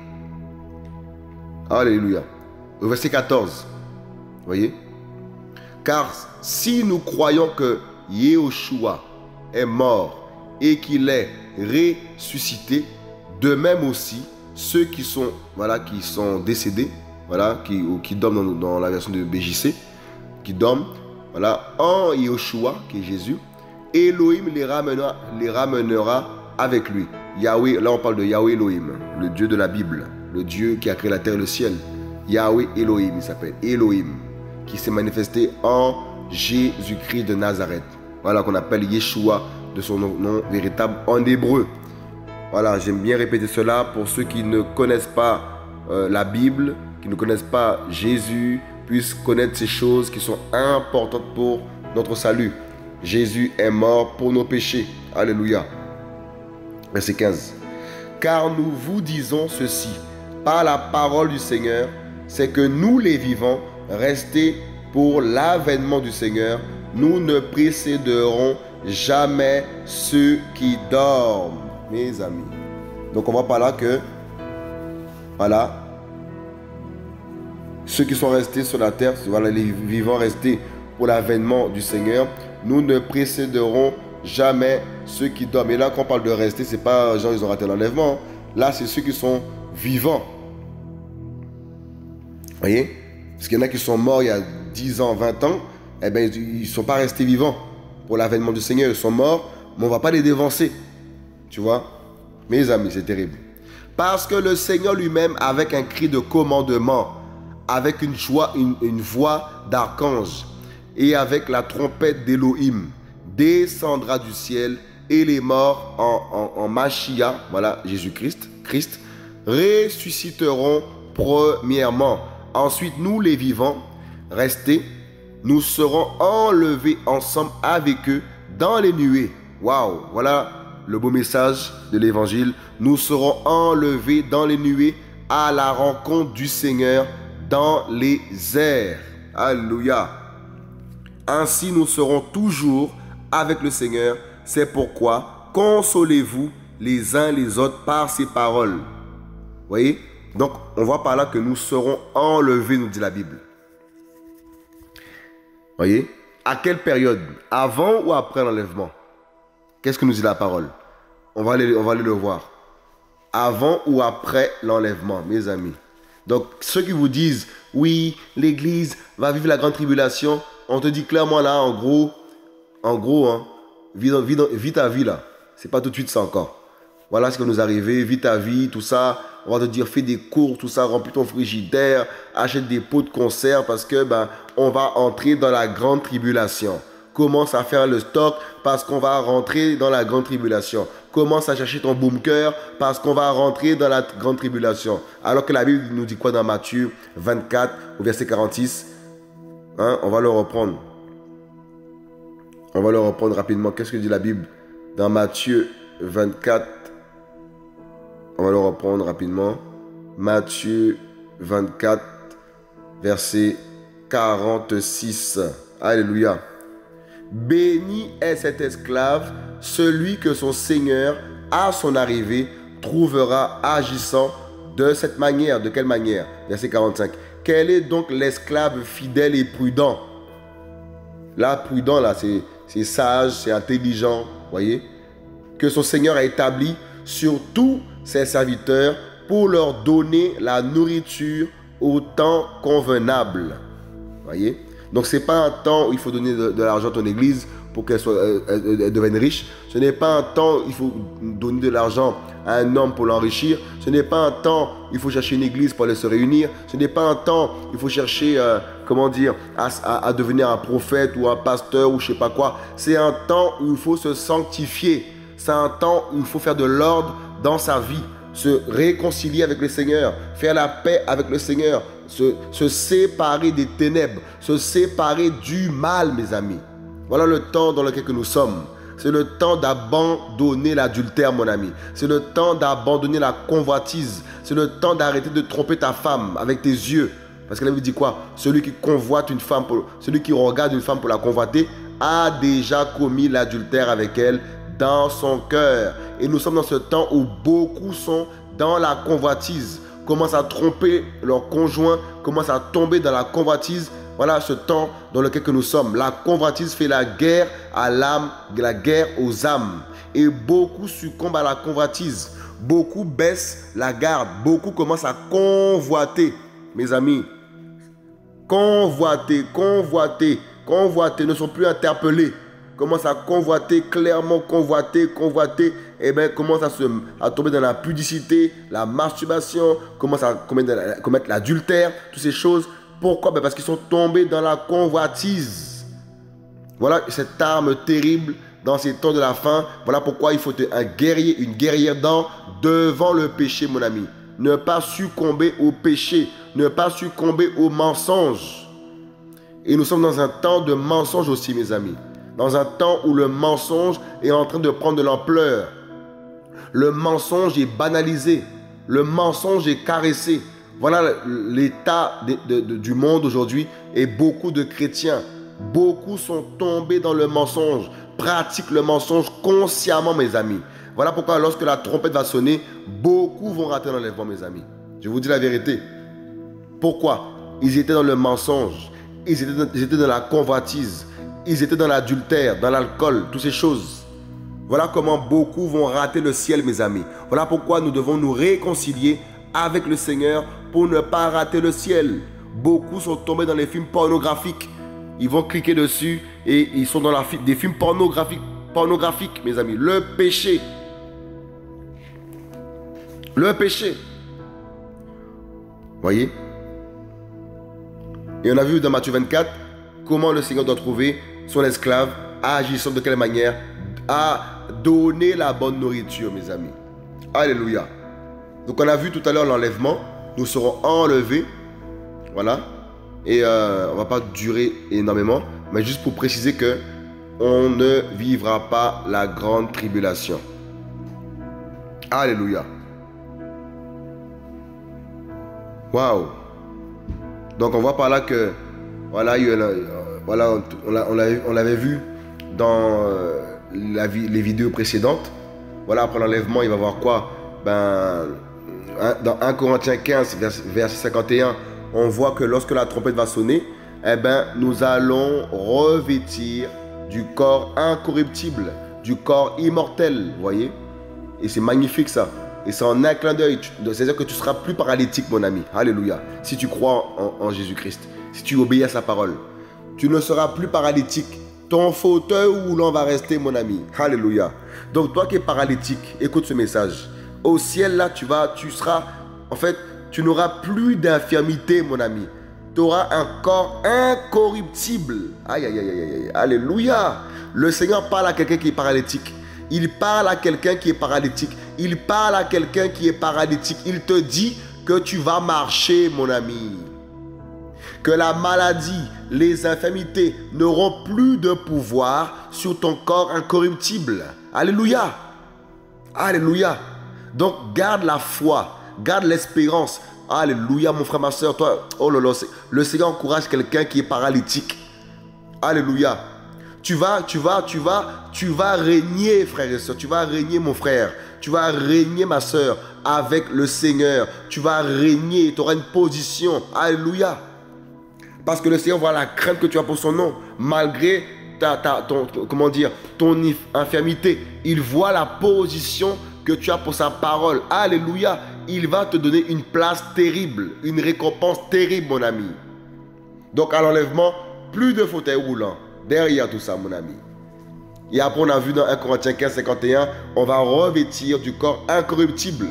Alléluia. Au verset 14. Voyez? Car si nous croyons que Yeshua est mort et qu'il est ressuscité, de même aussi ceux qui sont, voilà, qui sont décédés, voilà, qui dorment dans la version de BJC, qui dorment, voilà, en Yeshua, qui est Jésus, Elohim les ramènera avec lui. Yahweh, là on parle de Yahweh Elohim, le Dieu de la Bible, le Dieu qui a créé la terre et le ciel. Yahweh Elohim, il s'appelle Elohim, qui s'est manifesté en Jésus-Christ de Nazareth. Voilà qu'on appelle Yeshua de son nom véritable en hébreu. Voilà, j'aime bien répéter cela pour ceux qui ne connaissent pas la Bible, qui ne connaissent pas Jésus, puissent connaître ces choses qui sont importantes pour notre salut. Jésus est mort pour nos péchés. Alléluia. Verset 15. Car nous vous disons ceci, par la parole du Seigneur, c'est que nous les vivants, restés pour l'avènement du Seigneur, nous ne précéderons jamais ceux qui dorment, mes amis. Donc on voit par là que, voilà, ceux qui sont restés sur la terre, voilà, les vivants restés pour l'avènement du Seigneur, nous ne précéderons jamais ceux qui dorment. Et là, quand on parle de rester, c'est pas genre ils ont raté l'enlèvement. Là, c'est ceux qui sont vivants. Voyez? Parce qu'il y en a qui sont morts il y a 10 ans, 20 ans, eh bien, ils ne sont pas restés vivants pour l'avènement du Seigneur. Ils sont morts, mais on ne va pas les dévancer. Tu vois? Mes amis, c'est terrible. Parce que le Seigneur lui-même, avec un cri de commandement, avec une voix d'archange et avec la trompette d'Élohim, descendra du ciel et les morts en Mashiach, voilà, Jésus-Christ, ressusciteront premièrement. Ensuite, nous les vivants, restés, nous serons enlevés ensemble avec eux dans les nuées. Waouh, voilà le beau message de l'évangile. Nous serons enlevés dans les nuées à la rencontre du Seigneur dans les airs. Alléluia. Ainsi, nous serons toujours avec le Seigneur. C'est pourquoi consolez-vous les uns les autres par ces paroles. Vous voyez? Donc, on voit par là que nous serons enlevés, nous dit la Bible. Vous voyez? À quelle période? Avant ou après l'enlèvement? Qu'est-ce que nous dit la parole? On va aller le voir. Avant ou après l'enlèvement, mes amis. Donc, ceux qui vous disent, oui, l'Église va vivre la grande tribulation, on te dit clairement là, en gros, hein, vis ta vie là. C'est pas tout de suite ça encore. Voilà ce qui va nous arriver, vis ta vie, tout ça. On va te dire, fais des cours, tout ça, remplis ton frigidaire, achète des pots de conserve parce que on va entrer dans la grande tribulation. Commence à faire le stock parce qu'on va rentrer dans la grande tribulation. Commence à chercher ton bunker parce qu'on va rentrer dans la grande tribulation. Alors que la Bible nous dit quoi dans Matthieu 24 au verset 46? Hein, on va le reprendre. On va le reprendre rapidement. Qu'est-ce que dit la Bible dans Matthieu 24? On va le reprendre rapidement. Matthieu 24, verset 46. Alléluia. Béni est cet esclave, celui que son Seigneur, à son arrivée, trouvera agissant De cette manière, de quelle manière? Verset 45. Quel est donc l'esclave fidèle et prudent? Là, prudent, là, c'est sage, c'est intelligent, voyez? Que son Seigneur a établi sur tous ses serviteurs pour leur donner la nourriture au temps convenable. Voyez? Donc, ce n'est pas un temps où il faut donner de l'argent à ton église pour qu'elle devienne riche. Ce n'est pas un temps où il faut donner de l'argent à un homme pour l'enrichir. Ce n'est pas un temps où il faut chercher une église pour aller se réunir. Ce n'est pas un temps où il faut chercher, comment dire, à devenir un prophète ou un pasteur ou je ne sais pas quoi. C'est un temps où il faut se sanctifier. C'est un temps où il faut faire de l'ordre dans sa vie. Se réconcilier avec le Seigneur. Faire la paix avec le Seigneur. Se séparer des ténèbres. Se séparer du mal, mes amis. Voilà le temps dans lequel nous sommes. C'est le temps d'abandonner l'adultère, mon ami. C'est le temps d'abandonner la convoitise. C'est le temps d'arrêter de tromper ta femme avec tes yeux. Parce que la Bible dit quoi? Celui qui convoite une femme, celui qui regarde une femme pour la convoiter, a déjà commis l'adultère avec elle dans son cœur. Et nous sommes dans ce temps où beaucoup sont dans la convoitise, commencent à tromper leur conjoint, commencent à tomber dans la convoitise. Voilà ce temps dans lequel nous sommes. La convoitise fait la guerre à l'âme, la guerre aux âmes. Et beaucoup succombent à la convoitise. Beaucoup baissent la garde. Beaucoup commencent à convoiter. Mes amis, convoiter, ne sont plus interpellés. Commencent à convoiter, clairement convoiter. Et bien, commencent à tomber dans la pudicité, la masturbation, commencent à commettre l'adultère, toutes ces choses. Pourquoi? Parce qu'ils sont tombés dans la convoitise. Voilà cette arme terrible dans ces temps de la fin. Voilà pourquoi il faut un guerrier, une guerrière devant le péché, mon ami. Ne pas succomber au péché. Ne pas succomber au mensonge. Et nous sommes dans un temps de mensonge aussi, mes amis. Dans un temps où le mensonge est en train de prendre de l'ampleur. Le mensonge est banalisé. Le mensonge est caressé. Voilà l'état du monde aujourd'hui et beaucoup de chrétiens. Beaucoup sont tombés dans le mensonge, pratiquent le mensonge consciemment, mes amis. Voilà pourquoi lorsque la trompette va sonner, beaucoup vont rater l'enlèvement, mes amis. Je vous dis la vérité. Pourquoi? Ils étaient dans le mensonge, ils étaient dans la convoitise, ils étaient dans l'adultère, dans l'alcool, toutes ces choses. Voilà comment beaucoup vont rater le ciel, mes amis. Voilà pourquoi nous devons nous réconcilier avec le Seigneur pour ne pas rater le ciel. Beaucoup sont tombés dans les films pornographiques. Ils vont cliquer dessus et ils sont dans des films pornographiques, mes amis. Le péché. Le péché. Voyez? Et on a vu dans Matthieu 24 comment le Seigneur doit trouver son esclave, agissant de quelle manière, à donner la bonne nourriture, mes amis. Alléluia. Donc on a vu tout à l'heure l'enlèvement. Nous serons enlevés. Voilà. Et on ne va pas durer énormément. Mais juste pour préciser que on ne vivra pas la grande tribulation. Alléluia. Waouh. Donc on voit par là que voilà, on l'avait vu dans les vidéos précédentes. Voilà, après l'enlèvement, il va voir quoi? Dans 1 Corinthiens 15, verset 51, on voit que lorsque la trompette va sonner, nous allons revêtir du corps incorruptible, du corps immortel, vous voyez? Et c'est magnifique ça. Et c'est en un clin d'œil. C'est-à-dire que tu ne seras plus paralytique, mon ami. Alléluia. Si tu crois en Jésus-Christ, si tu obéis à sa parole, tu ne seras plus paralytique. Ton fauteuil roulant va rester, mon ami. Alléluia. Donc toi qui es paralytique, écoute ce message. Au ciel, là, tu seras... En fait, tu n'auras plus d'infirmité, mon ami. Tu auras un corps incorruptible. Aïe, aïe, aïe, aïe, aïe. Alléluia. Le Seigneur parle à quelqu'un qui est paralytique. Il parle à quelqu'un qui est paralytique. Il parle à quelqu'un qui est paralytique. Il te dit que tu vas marcher, mon ami. Que la maladie, les infirmités n'auront plus de pouvoir sur ton corps incorruptible. Alléluia. Alléluia. Donc, garde la foi. Garde l'espérance. Alléluia, mon frère, ma soeur. Toi, oh là là, le Seigneur encourage quelqu'un qui est paralytique. Alléluia. Tu vas régner, frère et soeur. Tu vas régner, mon frère. Tu vas régner, ma soeur. avec le Seigneur. Tu vas régner, tu auras une position. Alléluia. Parce que le Seigneur voit la crainte que tu as pour son nom. Malgré ton infirmité. Il voit la position que tu as pour sa parole. Alléluia. Il va te donner une place terrible. Une récompense terrible, mon ami. Donc à l'enlèvement, plus de fauteuil roulant. Derrière tout ça, mon ami. Et après, on a vu dans 1 Corinthiens 15, 51, on va revêtir du corps incorruptible.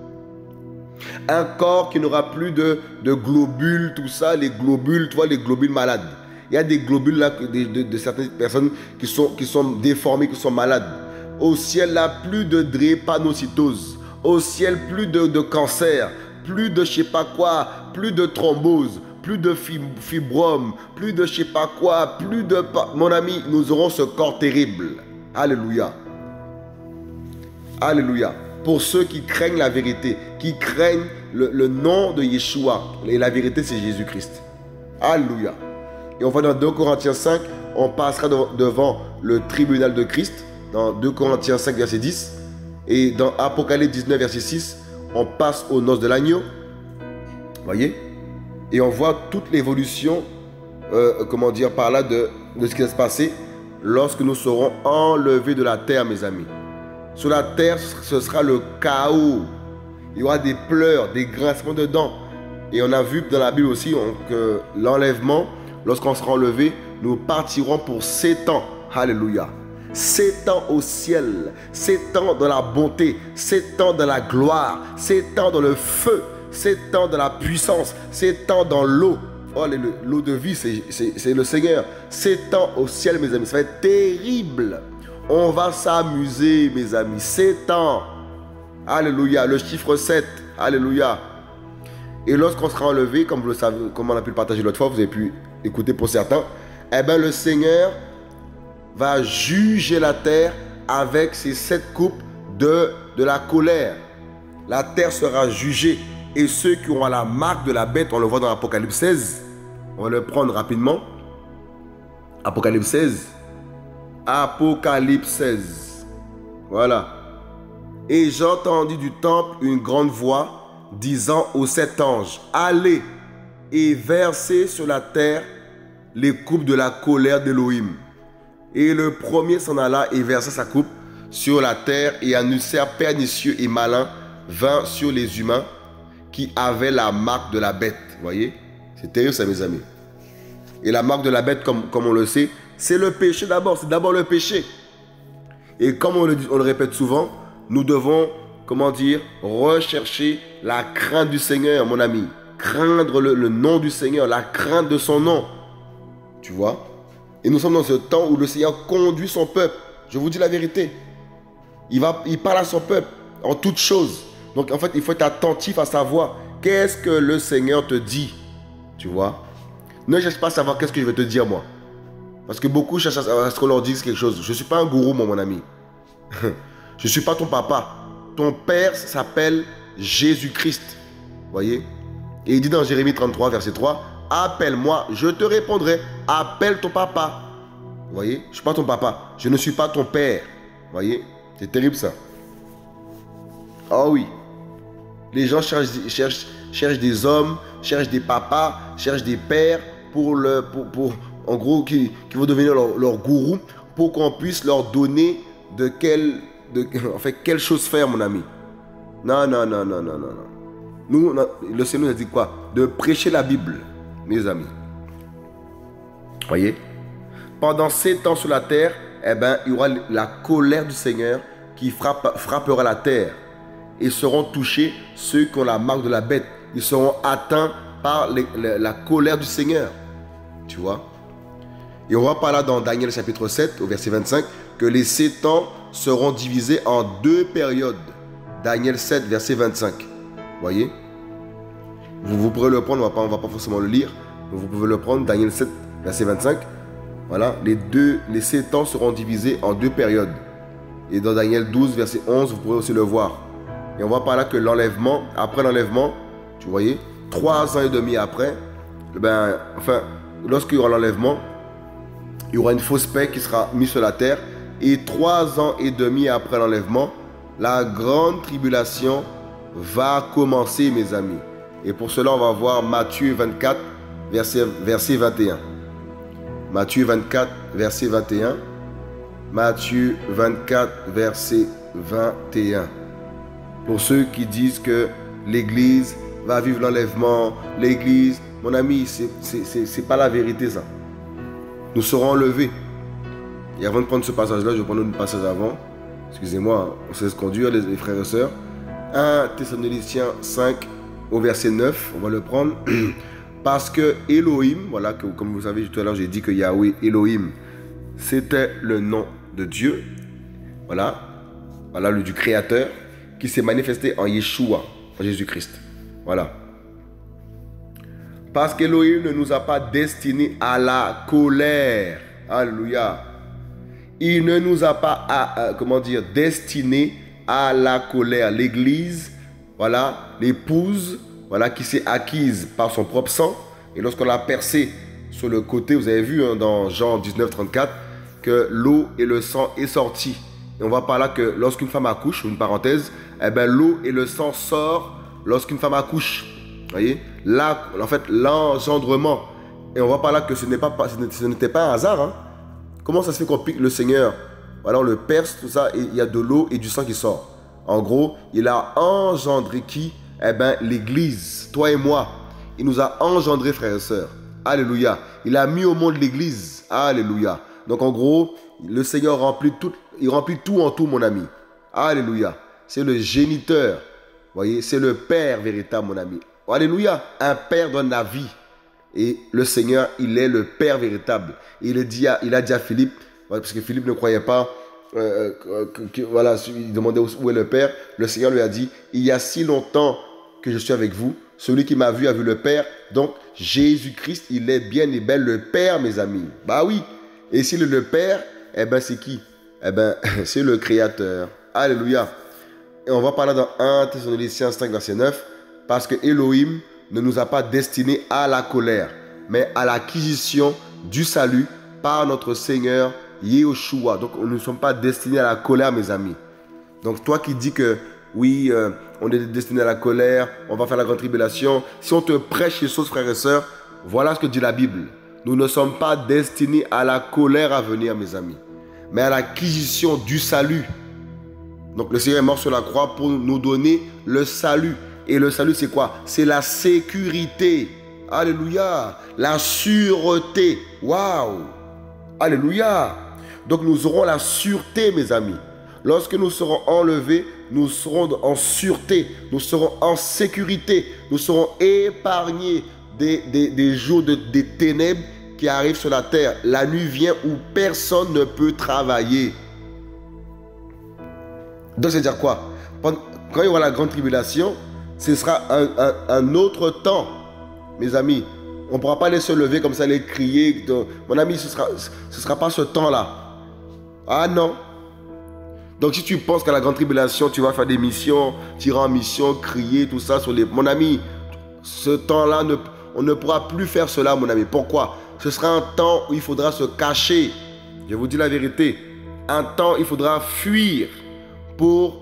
Un corps qui n'aura plus de globules, tout ça, les globules, tu vois, les globules malades. Il y a des globules là de certaines personnes qui sont déformées, qui sont malades. Au ciel, là, plus de drépanocytose. Au ciel, plus de cancer, plus de je sais pas quoi, plus de thrombose, plus de fibrome, plus de je sais pas quoi, plus de... Mon ami, nous aurons ce corps terrible. Alléluia. Alléluia. Pour ceux qui craignent la vérité, qui craignent le nom de Yeshua. Et la vérité, c'est Jésus-Christ. Alléluia. Et on va dans 2 Corinthiens 5, on passera devant le tribunal de Christ, dans 2 Corinthiens 5, verset 10. Et dans Apocalypse 19, verset 6, on passe aux noces de l'agneau. Voyez? Et on voit toute l'évolution, par là, de ce qui va se passer lorsque nous serons enlevés de la terre, mes amis. Sur la terre, ce sera le chaos. Il y aura des pleurs, des grincements de dents. Et on a vu dans la Bible aussi que l'enlèvement, lorsqu'on sera enlevé, nous partirons pour 7 ans. Alléluia. 7 ans au ciel, 7 ans dans la bonté, 7 ans dans la gloire, 7 ans dans le feu, 7 ans dans la puissance, 7 ans dans l'eau. Oh, l'eau de vie, c'est le Seigneur. 7 ans au ciel, mes amis. Ça va être terrible. On va s'amuser, mes amis. 7 ans. Alléluia. Le chiffre 7. Alléluia. Et lorsqu'on sera enlevé, comme vous le savez, comme on a pu le partager l'autre fois, vous avez pu écouter pour certains, eh bien, le Seigneur va juger la terre avec ses 7 coupes de la colère. La terre sera jugée. Et ceux qui auront la marque de la bête, on le voit dans Apocalypse 16. On va le prendre rapidement. Apocalypse 16. Apocalypse 16. Voilà. Et j'entendis du temple une grande voix disant aux 7 anges, allez et versez sur la terre les coupes de la colère d'Élohim. Et le premier s'en alla et versa sa coupe sur la terre, et un ulcère pernicieux et malin vint sur les humains qui avaient la marque de la bête. Vous voyez? C'est terrible ça, mes amis. Et la marque de la bête, comme on le sait, c'est le péché d'abord. C'est d'abord le péché. Et comme on le répète souvent, nous devons, rechercher la crainte du Seigneur, mon ami. Craindre le nom du Seigneur, la crainte de son nom. Tu vois? Et nous sommes dans ce temps où le Seigneur conduit son peuple. Je vous dis la vérité. Il parle à son peuple en toutes choses. Donc en fait, il faut être attentif à sa voix. Qu'est-ce que le Seigneur te dit? Tu vois? Ne cherche pas à savoir qu'est-ce que je vais te dire, moi. Parce que beaucoup cherchent à ce qu'on leur dise quelque chose. Je ne suis pas un gourou, mon ami. Je ne suis pas ton papa. Ton père s'appelle Jésus-Christ. Voyez? Et il dit dans Jérémie 33, verset 3, appelle-moi, je te répondrai. Appelle ton papa. Voyez? Je ne suis pas ton papa. Je ne suis pas ton père. Voyez? C'est terrible ça. Oh oui. Les gens cherchent des hommes, cherchent des papas, cherchent des pères en gros, qui vont devenir leur gourou, pour qu'on puisse leur donner quelle chose faire, mon ami. Non. Nous, le Seigneur nous a dit quoi? De prêcher la Bible, mes amis. Voyez? Pendant 7 ans sur la terre, eh ben, il y aura la colère du Seigneur qui frappera la terre. Et seront touchés ceux qui ont la marque de la bête. Ils seront atteints par la colère du Seigneur. Tu vois? Et on voit par là dans Daniel chapitre 7, au verset 25, que les 7 ans seront divisés en 2 périodes. Daniel 7, verset 25. Voyez? Vous pourrez le prendre, on ne va pas forcément le lire. Mais vous pouvez le prendre, Daniel 7, verset 25. Voilà, les 7 ans seront divisés en 2 périodes. Et dans Daniel 12, verset 11, vous pourrez aussi le voir. Et on voit par là que l'enlèvement, après l'enlèvement, tu voyez, 3 ans et demi après, lorsqu'il y aura l'enlèvement, il y aura une fausse paix qui sera mise sur la terre. Et 3 ans et demi après l'enlèvement, la grande tribulation va commencer, mes amis. Et pour cela, on va voir Matthieu 24, verset 21. Matthieu 24, verset 21. Matthieu 24, verset 21. Pour ceux qui disent que l'Église va vivre l'enlèvement, l'Église, mon ami, c'est pas la vérité ça. Nous serons enlevés. Et avant de prendre ce passage-là, je vais prendre un passage avant. Excusez-moi, on se laisse conduire les frères et sœurs. 1 Thessaloniciens 5 au verset 9, on va le prendre. Parce que Elohim, voilà, que, comme vous savez tout à l'heure, j'ai dit que Yahweh, Elohim, c'était le nom de Dieu. Voilà, le du Créateur, qui s'est manifesté en Yeshua, en Jésus-Christ. Voilà. Parce qu'Elohim ne nous a pas destinés à la colère. Alléluia. Il ne nous a pas, destinés à la colère. L'Église, voilà, l'épouse, voilà, qui s'est acquise par son propre sang. Et lorsqu'on l'a percé sur le côté, vous avez vu dans Jean 19, 34, que l'eau et le sang est sorti. Et on voit par là que lorsqu'une femme accouche, une parenthèse, eh ben, l'eau et le sang sortent lorsqu'une femme accouche. Vous voyez, là, en fait, l'engendrement. Et on voit par là que ce n'était pas un hasard. Hein. Comment ça se fait qu'on pique le Seigneur? Voilà, on le perce, tout ça, et il y a de l'eau et du sang qui sort. En gros, il a engendré qui? Eh bien, l'Église, toi et moi. Il nous a engendrés, frères et sœurs. Alléluia. Il a mis au monde l'Église. Alléluia. Donc, en gros, le Seigneur remplit tout en tout, mon ami. Alléluia. C'est le géniteur. Vous voyez, c'est le Père véritable, mon ami. Alléluia. Un Père donne la vie. Et le Seigneur, il est le Père véritable. Il a dit à Philippe, parce que Philippe ne croyait pas, voilà, il demandait où est le Père. Le Seigneur lui a dit, il y a si longtemps que je suis avec vous, celui qui m'a vu a vu le Père. Donc, Jésus-Christ, il est bien et bel le Père, mes amis. Bah oui. Et s'il est le Père, eh ben c'est qui? Eh ben, c'est le Créateur. Alléluia. Et on va parler dans 1 Thessaloniciens 5, verset 9, parce que Elohim ne nous a pas destinés à la colère, mais à l'acquisition du salut par notre Seigneur Yeshua. Donc, nous ne sommes pas destinés à la colère, mes amis. Donc, toi qui dis que, oui, on est destiné à la colère, on va faire la grande tribulation. Si on te prêche les choses, frères et sœurs, voilà ce que dit la Bible. Nous ne sommes pas destinés à la colère à venir, mes amis, mais à l'acquisition du salut. Donc, le Seigneur est mort sur la croix pour nous donner le salut. Et le salut, c'est quoi? C'est la sécurité. Alléluia. La sûreté. Waouh. Alléluia. Donc nous aurons la sûreté, mes amis. Lorsque nous serons enlevés, nous serons en sûreté. Nous serons en sécurité. Nous serons épargnés des jours des ténèbres qui arrivent sur la terre. La nuit vient où personne ne peut travailler. Donc c'est dire quoi? Quand il y aura la grande tribulation, ce sera un autre temps, mes amis. On ne pourra pas aller se lever comme ça, aller crier. Mon ami, ce sera pas ce temps-là. Ah non. Donc si tu penses qu'à la grande tribulation, tu vas faire des missions, tu iras en mission, crier, tout ça sur les... Mon ami, ce temps-là, on ne pourra plus faire cela, mon ami. Pourquoi? Ce sera un temps où il faudra se cacher. Je vous dis la vérité. Un temps où il faudra fuir pour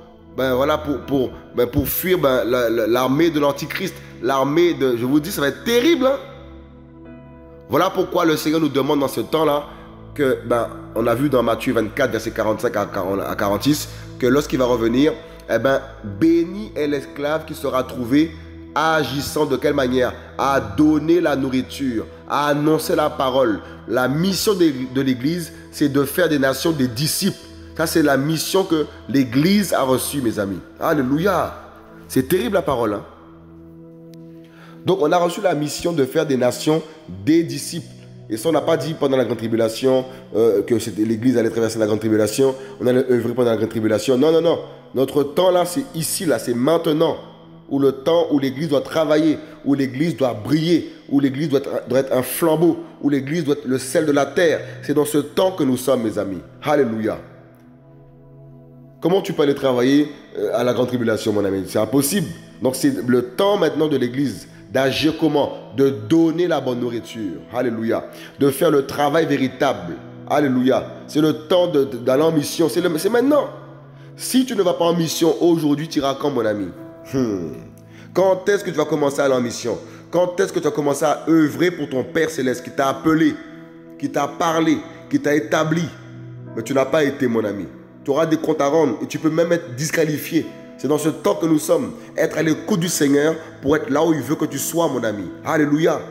fuir l'armée de l'Antichrist, l'armée de... Je vous dis, ça va être terrible. Hein? Voilà pourquoi le Seigneur nous demande dans ce temps-là que, on a vu dans Matthieu 24, verset 45 à 46, que lorsqu'il va revenir, béni est l'esclave qui sera trouvé agissant de quelle manière? À donner la nourriture, à annoncer la parole. La mission de l'Église, c'est de faire des nations des disciples. Ça, c'est la mission que l'Église a reçue, mes amis. Alléluia. C'est terrible la parole. Hein? Donc, on a reçu la mission de faire des nations des disciples. Et ça, on n'a pas dit pendant la grande tribulation que l'Église allait traverser la grande tribulation. On allait œuvrer pendant la grande tribulation. Non, non, non. Notre temps là, c'est ici, là, c'est maintenant. Où le temps où l'Église doit travailler, où l'Église doit briller, où l'Église doit être un flambeau, où l'Église doit être le sel de la terre. C'est dans ce temps que nous sommes, mes amis. Alléluia. Comment tu peux aller travailler à la grande tribulation, mon ami? C'est impossible. Donc c'est le temps maintenant de l'Église d'agir comment? De donner la bonne nourriture. Alléluia. De faire le travail véritable. Alléluia. C'est le temps d'aller en mission. C'est maintenant. Si tu ne vas pas en mission aujourd'hui, tu iras quand, mon ami? Quand est-ce que tu vas commencer à aller en mission? Quand est-ce que tu vas commencer à œuvrer pour ton Père Céleste qui t'a appelé, qui t'a parlé, qui t'a établi? Mais tu n'as pas été, mon ami. Tu auras des comptes à rendre et tu peux même être disqualifié. C'est dans ce temps que nous sommes. Être à l'écoute du Seigneur pour être là où il veut que tu sois, mon ami. Alléluia.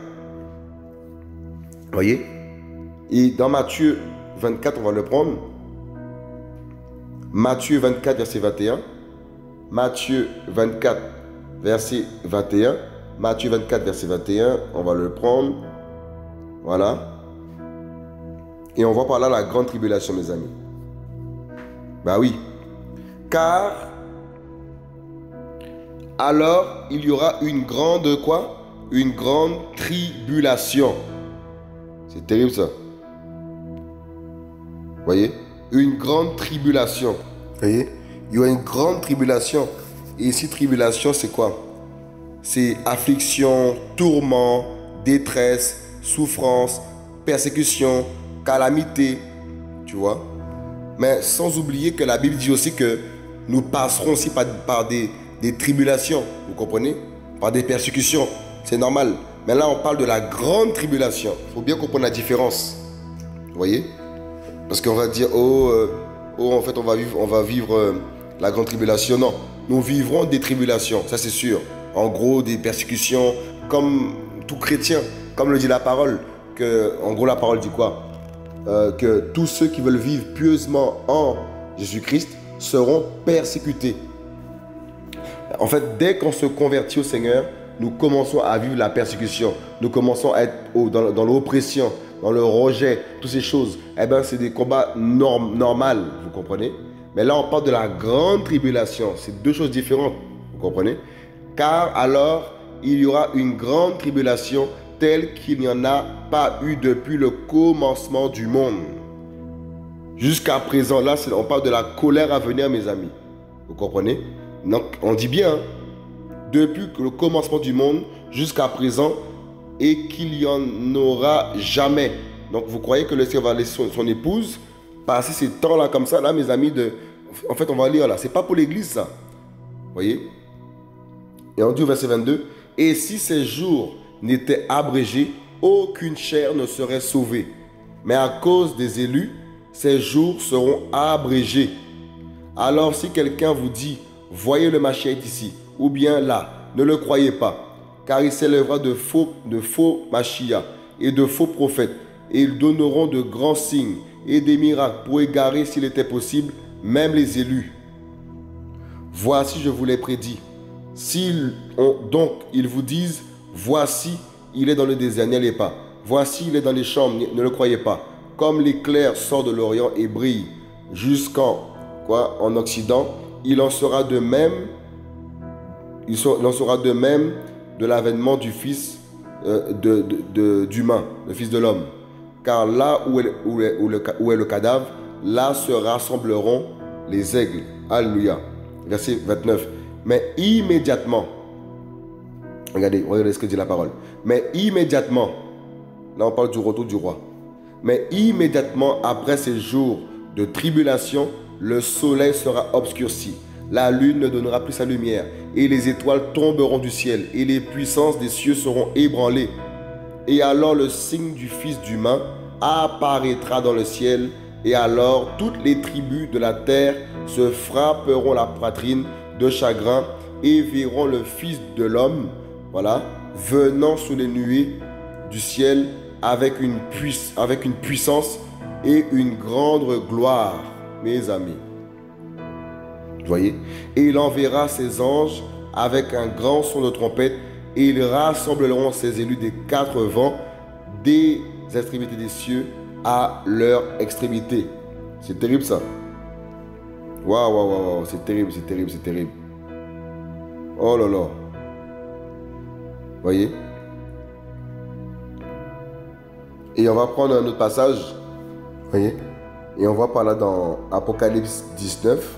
Voyez? Et dans Matthieu 24, on va le prendre. Matthieu 24, verset 21. Matthieu 24, verset 21. Matthieu 24, verset 21. On va le prendre. Voilà. Et on voit par là la grande tribulation, mes amis. Bah oui. Car alors il y aura une grande quoi? Une grande tribulation. C'est terrible ça. Voyez? Une grande tribulation. Voyez? Il y aura une grande tribulation. Et ici, tribulation, c'est quoi? C'est affliction, tourment, détresse, souffrance, persécution, calamité. Tu vois? Mais sans oublier que la Bible dit aussi que nous passerons aussi par des tribulations. Vous comprenez? Par des persécutions. C'est normal. Mais là, on parle de la grande tribulation. Il faut bien comprendre la différence. Vous voyez? Parce qu'on va dire, en fait, on va vivre la grande tribulation. Non, nous vivrons des tribulations, ça c'est sûr. En gros, des persécutions, comme tout chrétien, comme le dit la parole. En gros, la parole dit quoi? Que tous ceux qui veulent vivre pieusement en Jésus-Christ seront persécutés. En fait, dès qu'on se convertit au Seigneur, nous commençons à vivre la persécution. Nous commençons à être dans l'oppression, dans le rejet, toutes ces choses. Eh bien, c'est des combats normaux, vous comprenez? Mais là, on parle de la grande tribulation. C'est deux choses différentes, vous comprenez? Car alors, il y aura une grande tribulation telle qu'il n'y en a pas eu depuis le commencement du monde. Jusqu'à présent, là, on parle de la colère à venir, mes amis. Vous comprenez? Donc, on dit bien, hein, depuis le commencement du monde jusqu'à présent, et qu'il n'y en aura jamais. Donc, vous croyez que le Seigneur va laisser son épouse passer ces temps-là comme ça, là, mes amis, en fait, on va lire là. C'est pas pour l'église, ça. Vous voyez? Et on dit au verset 22, « Et si ces jours n'étaient abrégés, aucune chair ne serait sauvée. Mais à cause des élus, ces jours seront abrégés. Alors, si quelqu'un vous dit, voyez le Mashiach ici, ou bien là, ne le croyez pas. Car il s'élèvera de faux Mashiach et de faux prophètes, et ils donneront de grands signes et des miracles pour égarer, s'il était possible, même les élus. Voici, je vous l'ai prédit. Donc, ils vous disent, voici, il est dans le désert, n'y allez pas. Voici, il est dans les chambres, ne le croyez pas. Comme l'éclair sort de l'Orient et brille en Occident, il en sera de même. Il en sera de même de l'avènement du Fils d'humain, le Fils de l'homme. Car là où est le cadavre, là se rassembleront les aigles. Alléluia. Verset 29. Mais immédiatement, regardez ce que dit la parole. Mais immédiatement, là on parle du retour du roi. Mais immédiatement après ces jours de tribulation, le soleil sera obscurci. La lune ne donnera plus sa lumière, et les étoiles tomberont du ciel, et les puissances des cieux seront ébranlées. Et alors le signe du Fils d'humain apparaîtra dans le ciel, et alors toutes les tribus de la terre se frapperont la poitrine de chagrin et verront le Fils de l'homme, voilà, venant sous les nuées du ciel avec une puissance et une grande gloire, mes amis. Vous voyez? Et il enverra ses anges avec un grand son de trompette, et ils rassembleront ses élus des quatre vents, des extrémités des cieux à leur extrémité. C'est terrible ça. Waouh, c'est terrible, c'est terrible, c'est terrible. Oh là là. Vous voyez? Et on va prendre un autre passage. Vous voyez? Et on voit par là dans Apocalypse 19.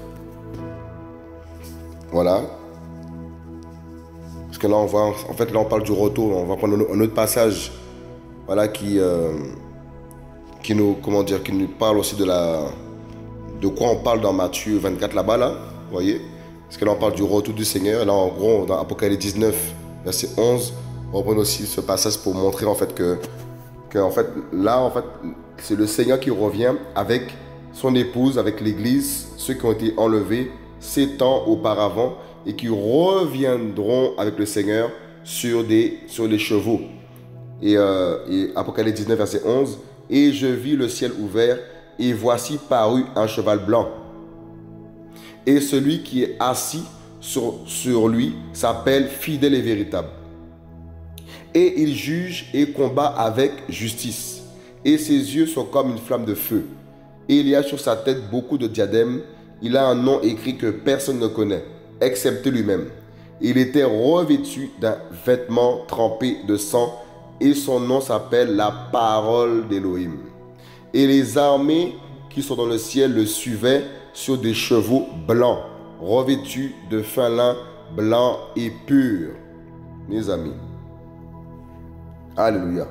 Voilà. Parce que là, on parle du retour. On va prendre un autre passage. Voilà, qui nous parle aussi de quoi on parle dans Matthieu 24 là-bas, là. Vous voyez? Parce que là, on parle du retour du Seigneur. Et là, en gros, dans Apocalypse 19, verset 11, on reprend aussi ce passage pour montrer en fait que en fait, là, en fait, c'est le Seigneur qui revient avec son épouse, avec l'Église, ceux qui ont été enlevés 7 ans auparavant et qui reviendront avec le Seigneur sur les chevaux. Et Apocalypse 19, verset 11, « Et je vis le ciel ouvert, et voici parut un cheval blanc. Et celui qui est assis sur lui s'appelle fidèle et véritable. Et il juge et combat avec justice. Et ses yeux sont comme une flamme de feu. Et il y a sur sa tête beaucoup de diadèmes. Il a un nom écrit que personne ne connaît, excepté lui-même. Il était revêtu d'un vêtement trempé de sang, et son nom s'appelle la parole d'Élohim. Et les armées qui sont dans le ciel le suivaient sur des chevaux blancs, revêtus de fin lin blanc et pur. Mes amis. Alléluia.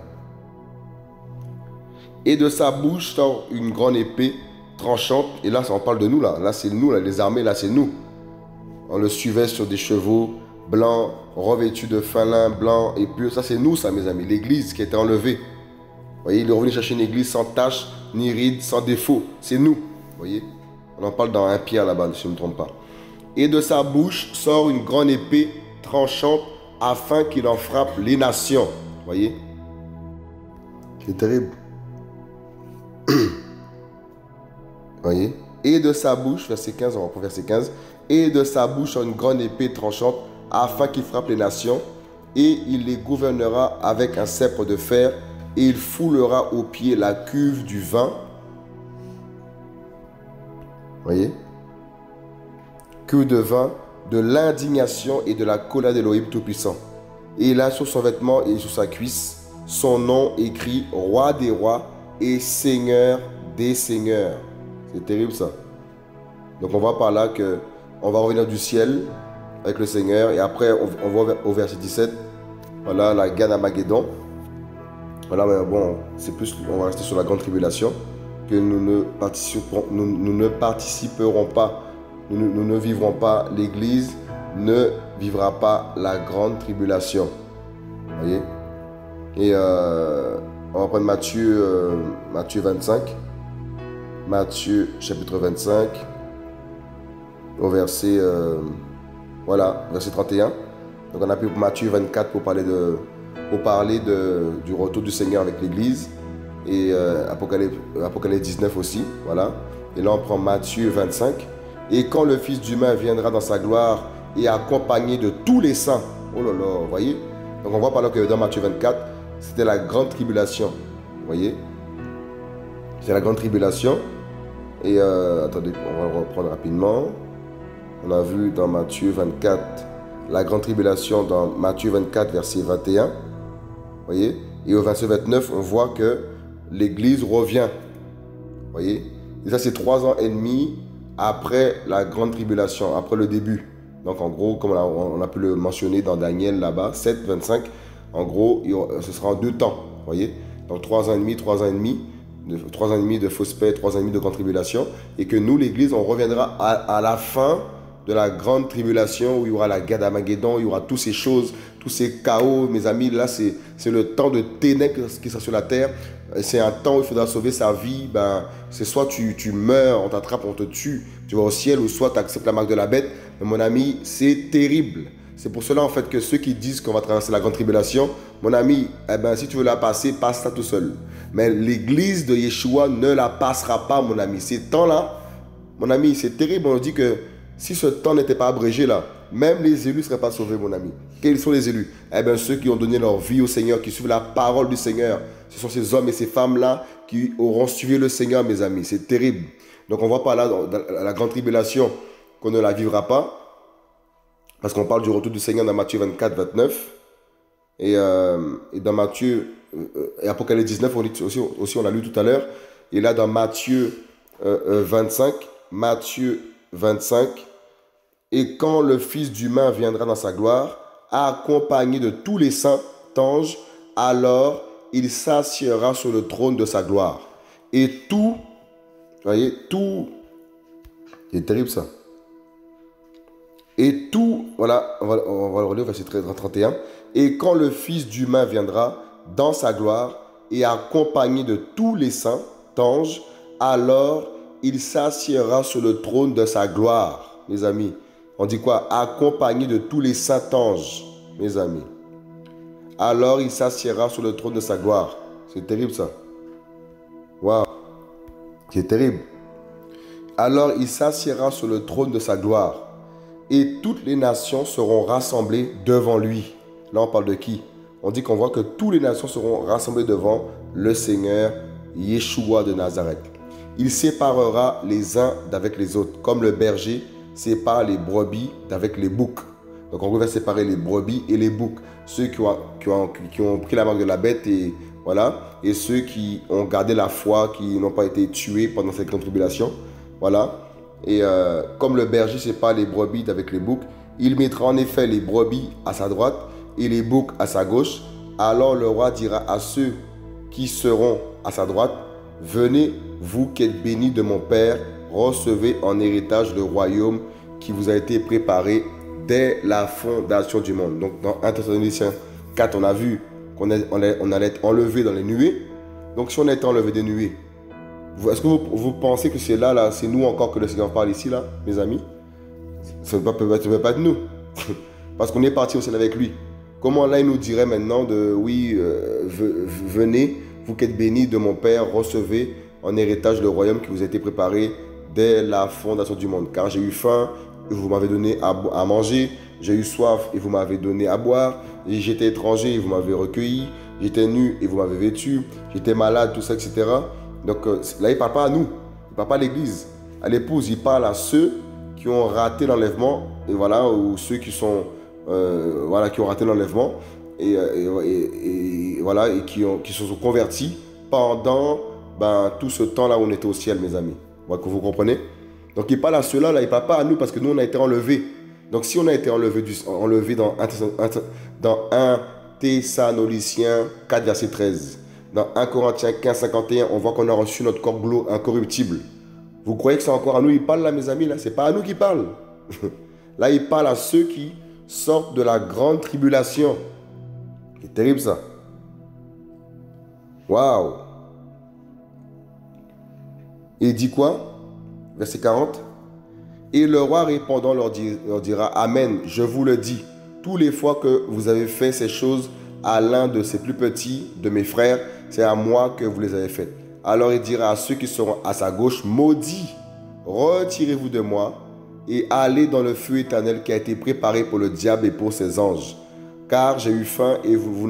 Et de sa bouche sort une grande épée tranchante. Et là, on parle de nous, là. Là, c'est nous, là. Les armées, là, c'est nous. On le suivait sur des chevaux blancs, revêtus de fin lin blanc et pur. Ça, c'est nous, ça, mes amis. L'église qui a été enlevée. Vous voyez, il est revenu chercher une église sans tache, ni ride, sans défaut. C'est nous. Vous voyez, on en parle dans 1 Pierre là-bas, si je ne me trompe pas. Et de sa bouche sort une grande épée tranchante afin qu'il en frappe les nations. Vous voyez, c'est terrible. Vous voyez, et de sa bouche, verset 15, on reprend verset 15. Et de sa bouche sort une grande épée tranchante afin qu'il frappe les nations. Et il les gouvernera avec un sceptre de fer. Et il foulera aux pieds la cuve du vin. Voyez, cuve de vin de l'indignation et de la colère d'Élohim Tout-Puissant. Et il a sur son vêtement et sur sa cuisse son nom écrit Roi des rois et Seigneur des seigneurs. C'est terrible ça. Donc on voit par là que on va revenir du ciel avec le Seigneur. Et après on voit au verset 17, voilà la guerre d'Armageddon. Voilà, mais bon, c'est plus, on va rester sur la grande tribulation, que nous ne participerons pas, nous ne vivrons pas, l'Église ne vivra pas la grande tribulation. Vous voyez? Et on va prendre Matthieu 25, Matthieu chapitre 25, au verset, voilà, verset 31. Donc on a pris Matthieu 24 pour parler du retour du Seigneur avec l'Église, et Apocalypse 19 aussi, voilà. Et là on prend Matthieu 25. Et quand le Fils d'humain viendra dans sa gloire et accompagné de tous les saints, oh là là, vous voyez. Donc on voit par là que dans Matthieu 24, c'était la grande tribulation, vous voyez. C'est la grande tribulation. Et attendez, on va le reprendre rapidement. On a vu dans Matthieu 24 la grande tribulation dans Matthieu 24 verset 21. Vous voyez. Et au verset 29, on voit que l'Église revient. Vous voyez. Et ça, c'est 3 ans et demi après la grande tribulation, après le début. Donc, en gros, comme on a pu le mentionner dans Daniel là-bas, 7, 25, en gros, ce sera en 2 temps. Vous voyez. Donc, 3 ans et demi, 3 ans et demi, 3 ans et demi de fausse paix, 3 ans et demi de grande tribulation. Et que nous, l'Église, on reviendra à la fin de la grande tribulation où il y aura la guerre d'Armageddon, il y aura toutes ces choses, tous ces chaos, mes amis. Là, c'est le temps de ténèbres qui sera sur la terre. C'est un temps où il faudra sauver sa vie. Ben, c'est soit tu meurs, on t'attrape, on te tue, tu vas au ciel, ou soit tu acceptes la marque de la bête. Mais mon ami, c'est terrible. C'est pour cela en fait que ceux qui disent qu'on va traverser la grande tribulation, mon ami, eh ben, si tu veux la passer, passe-la tout seul. Mais l'Église de Yeshua ne la passera pas, mon ami. Ces temps-là, mon ami, c'est terrible. On dit que si ce temps n'était pas abrégé là, même les élus ne seraient pas sauvés, mon ami. Quels sont les élus? Eh bien, ceux qui ont donné leur vie au Seigneur, qui suivent la parole du Seigneur. Ce sont ces hommes et ces femmes-là qui auront suivi le Seigneur, mes amis. C'est terrible. Donc, on voit pas là, dans la grande tribulation, qu'on ne la vivra pas. Parce qu'on parle du retour du Seigneur dans Matthieu 24, 29. Et dans Matthieu, et Apocalypse 19, aussi, on l'a lu tout à l'heure. Et là, dans Matthieu 25, Matthieu 25, et quand le Fils d'humain viendra dans sa gloire, accompagné de tous les saints anges, alors il s'assiera sur le trône de sa gloire. Et tout, vous voyez, tout, c'est terrible ça. Et tout, voilà, on va le relire au verset 31. Et quand le Fils d'humain viendra dans sa gloire et accompagné de tous les saints anges, alors il s'assiera sur le trône de sa gloire, mes amis. On dit quoi? Accompagné de tous les saints anges, mes amis. Alors il s'assiera sur le trône de sa gloire. C'est terrible ça. Waouh. C'est terrible. Alors il s'assiera sur le trône de sa gloire. Et toutes les nations seront rassemblées devant lui. Là, on parle de qui? On dit qu'on voit que toutes les nations seront rassemblées devant le Seigneur Yeshua de Nazareth. Il séparera les uns d'avec les autres, comme le berger sépare les brebis d'avec les boucs. Donc, on va séparer les brebis et les boucs. Ceux qui ont pris la marque de la bête et voilà, et ceux qui ont gardé la foi, qui n'ont pas été tués pendant cette grande tribulation. Voilà. Et comme le berger sépare les brebis d'avec les boucs, il mettra en effet les brebis à sa droite et les boucs à sa gauche. Alors le roi dira à ceux qui seront à sa droite, venez, vous qui êtes bénis de mon Père, recevez en héritage le royaume qui vous a été préparé dès la fondation du monde. Donc dans 1 Thessaloniciens 4, on a vu qu'on allait être enlevé dans les nuées. Donc si on est enlevé des nuées, est-ce que vous pensez que c'est là, c'est nous encore que le Seigneur parle ici, là, mes amis? Ça ne peut pas être nous. Parce qu'on est parti au ciel avec lui. Comment là, il nous dirait maintenant de, oui, venez, vous qui êtes bénis de mon Père, recevez en héritage le royaume qui vous a été préparé dès la fondation du monde. Car j'ai eu faim et vous m'avez donné à manger. J'ai eu soif et vous m'avez donné à boire. J'étais étranger et vous m'avez recueilli. J'étais nu et vous m'avez vêtu. J'étais malade, tout ça, etc. Donc là, il ne parle pas à nous, il ne parle pas à l'église, à l'épouse, il parle à ceux qui ont raté l'enlèvement, et voilà, ou ceux qui sont, voilà, qui ont raté l'enlèvement, et voilà, et qui se sont convertis pendant tout ce temps-là où on était au ciel, mes amis. Voilà, que vous comprenez? Donc il parle à ceux-là, là, il ne parle pas à nous parce que nous, on a été enlevés. Donc si on a été enlevé dans 1 Thessaloniciens 4, verset 13, dans 1 Corinthiens 15, 51, on voit qu'on a reçu notre corps incorruptible. Vous croyez que c'est encore à nous il parle là, mes amis? Là, c'est pas à nous qu'il parle. Là, il parle à ceux qui sortent de la grande tribulation. C'est terrible ça. Waouh. Et il dit quoi? Verset 40. Et le roi répondant leur dira, Amen, je vous le dis, tous les fois que vous avez fait ces choses à l'un de ces plus petits de mes frères, c'est à moi que vous les avez faites. Alors il dira à ceux qui seront à sa gauche, maudits, retirez-vous de moi et allez dans le feu éternel qui a été préparé pour le diable et pour ses anges. Car j'ai eu faim et vous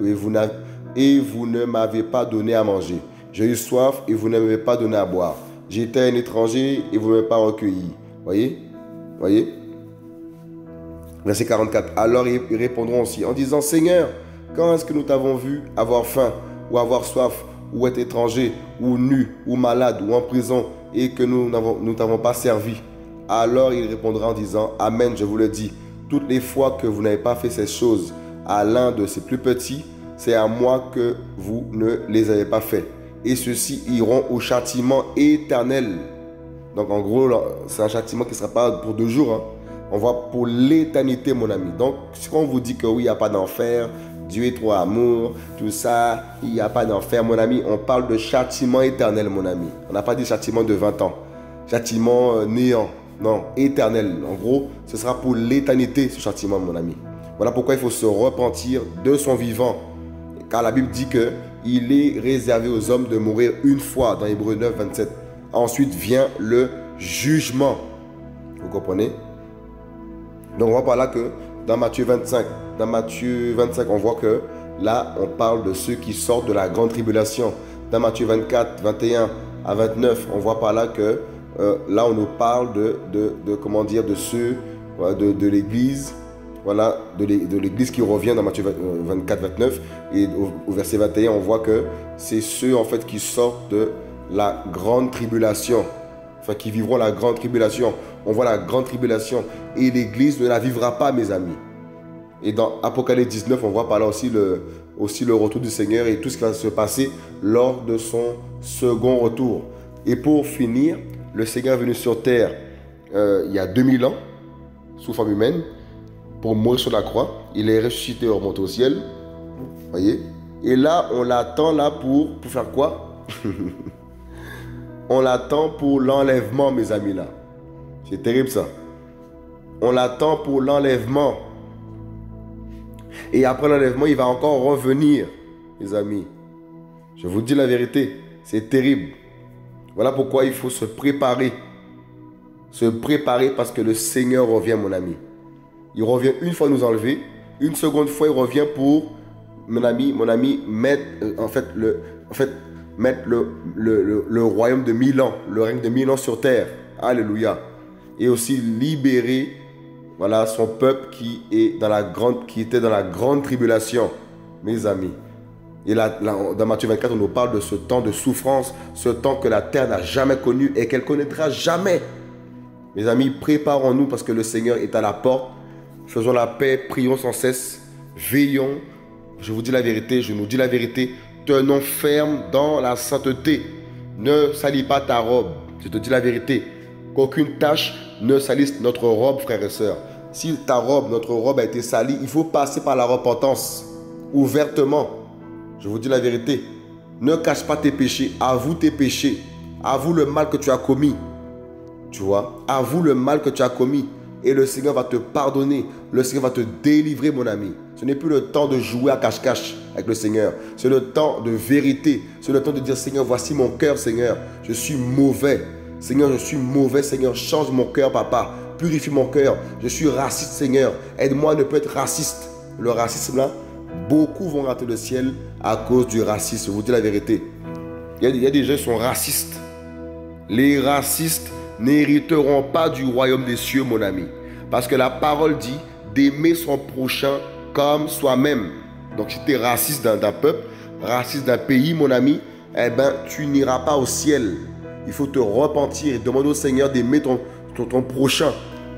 ne m'avez pas donné à manger. J'ai eu soif et vous ne m'avez pas donné à boire. J'étais un étranger et vous ne m'avez pas recueilli. Voyez? Voyez? Verset 44. Alors ils répondront aussi en disant, Seigneur, quand est-ce que nous t'avons vu avoir faim, ou avoir soif, ou être étranger, ou nu, ou malade, ou en prison, et que nous ne t'avons pas servi? Alors il répondra en disant, Amen, je vous le dis, toutes les fois que vous n'avez pas fait ces choses à l'un de ces plus petits, c'est à moi que vous ne les avez pas fait. Et ceux-ci iront au châtiment éternel. Donc en gros, c'est un châtiment qui ne sera pas pour 2 jours, hein. On voit pour l'éternité, mon ami. Donc, si on vous dit que oui, il n'y a pas d'enfer, Dieu est trop amour, tout ça, il n'y a pas d'enfer, mon ami, on parle de châtiment éternel, mon ami. On n'a pas dit châtiment de 20 ans, châtiment néant, non, éternel. En gros, ce sera pour l'éternité, ce châtiment, mon ami. Voilà pourquoi il faut se repentir de son vivant. Car la Bible dit qu'il est réservé aux hommes de mourir une fois, dans Hébreux 9, 27. Ensuite vient le jugement. Vous comprenez? Donc on voit par là que dans Matthieu 25, on voit que là, on parle de ceux qui sortent de la grande tribulation. Dans Matthieu 24, 21 à 29, on voit par là que là, on nous parle comment dire, de ceux de l'Église, voilà, de l'Église qui revient dans Matthieu 24, 29. Et au verset 21, on voit que c'est ceux en fait qui sortent de la grande tribulation. Enfin, qui vivront la grande tribulation. On voit la grande tribulation et l'Église ne la vivra pas, mes amis. Et dans Apocalypse 19, on voit par là aussi le retour du Seigneur et tout ce qui va se passer lors de son second retour. Et pour finir, le Seigneur est venu sur terre il y a 2000 ans. sous forme humaine, pour mourir sur la croix. Il est ressuscité et remonté au ciel. Voyez? Et là, on l'attend là pour faire quoi? On l'attend pour l'enlèvement, mes amis, là. C'est terrible, ça. On l'attend pour l'enlèvement. Et après l'enlèvement, il va encore revenir, mes amis. Je vous dis la vérité, c'est terrible. Voilà pourquoi il faut se préparer. Se préparer parce que le Seigneur revient, mon ami. Il revient une fois nous enlever. Une seconde fois, il revient pour, mon ami, mettre, mettre le royaume de 1000 ans, le règne de 1000 ans sur terre. Alléluia. Et aussi libérer, voilà, son peuple qui était dans la grande tribulation, mes amis. Et là, dans Matthieu 24, on nous parle de ce temps de souffrance, ce temps que la terre n'a jamais connu et qu'elle connaîtra jamais. Mes amis, préparons-nous parce que le Seigneur est à la porte. Faisons la paix, prions sans cesse, veillons. Je vous dis la vérité, je nous dis la vérité. Tenons ferme dans la sainteté. Ne salis pas ta robe. Je te dis la vérité. Qu'aucune tache ne salisse notre robe, frères et sœurs. Si notre robe a été salie, il faut passer par la repentance, ouvertement. Je vous dis la vérité. Ne cache pas tes péchés. Avoue tes péchés. Avoue le mal que tu as commis. Tu vois, avoue le mal que tu as commis. Et le Seigneur va te pardonner. Le Seigneur va te délivrer, mon ami. Ce n'est plus le temps de jouer à cache-cache avec le Seigneur. C'est le temps de vérité. C'est le temps de dire, Seigneur, voici mon cœur, Seigneur. Je suis mauvais. Seigneur, je suis mauvais. Seigneur, change mon cœur, papa. Purifie mon cœur. Je suis raciste, Seigneur. Aide-moi à ne pas être raciste. Le racisme, là, beaucoup vont rater le ciel à cause du racisme. Je vous dis la vérité. Il y a des gens qui sont racistes. Les racistes n'hériteront pas du royaume des cieux, mon ami. Parce que la parole dit d'aimer son prochain comme soi-même. Donc si tu es raciste d'un peuple, raciste d'un pays, mon ami, eh ben, tu n'iras pas au ciel. Il faut te repentir et demander au Seigneur d'aimer ton prochain.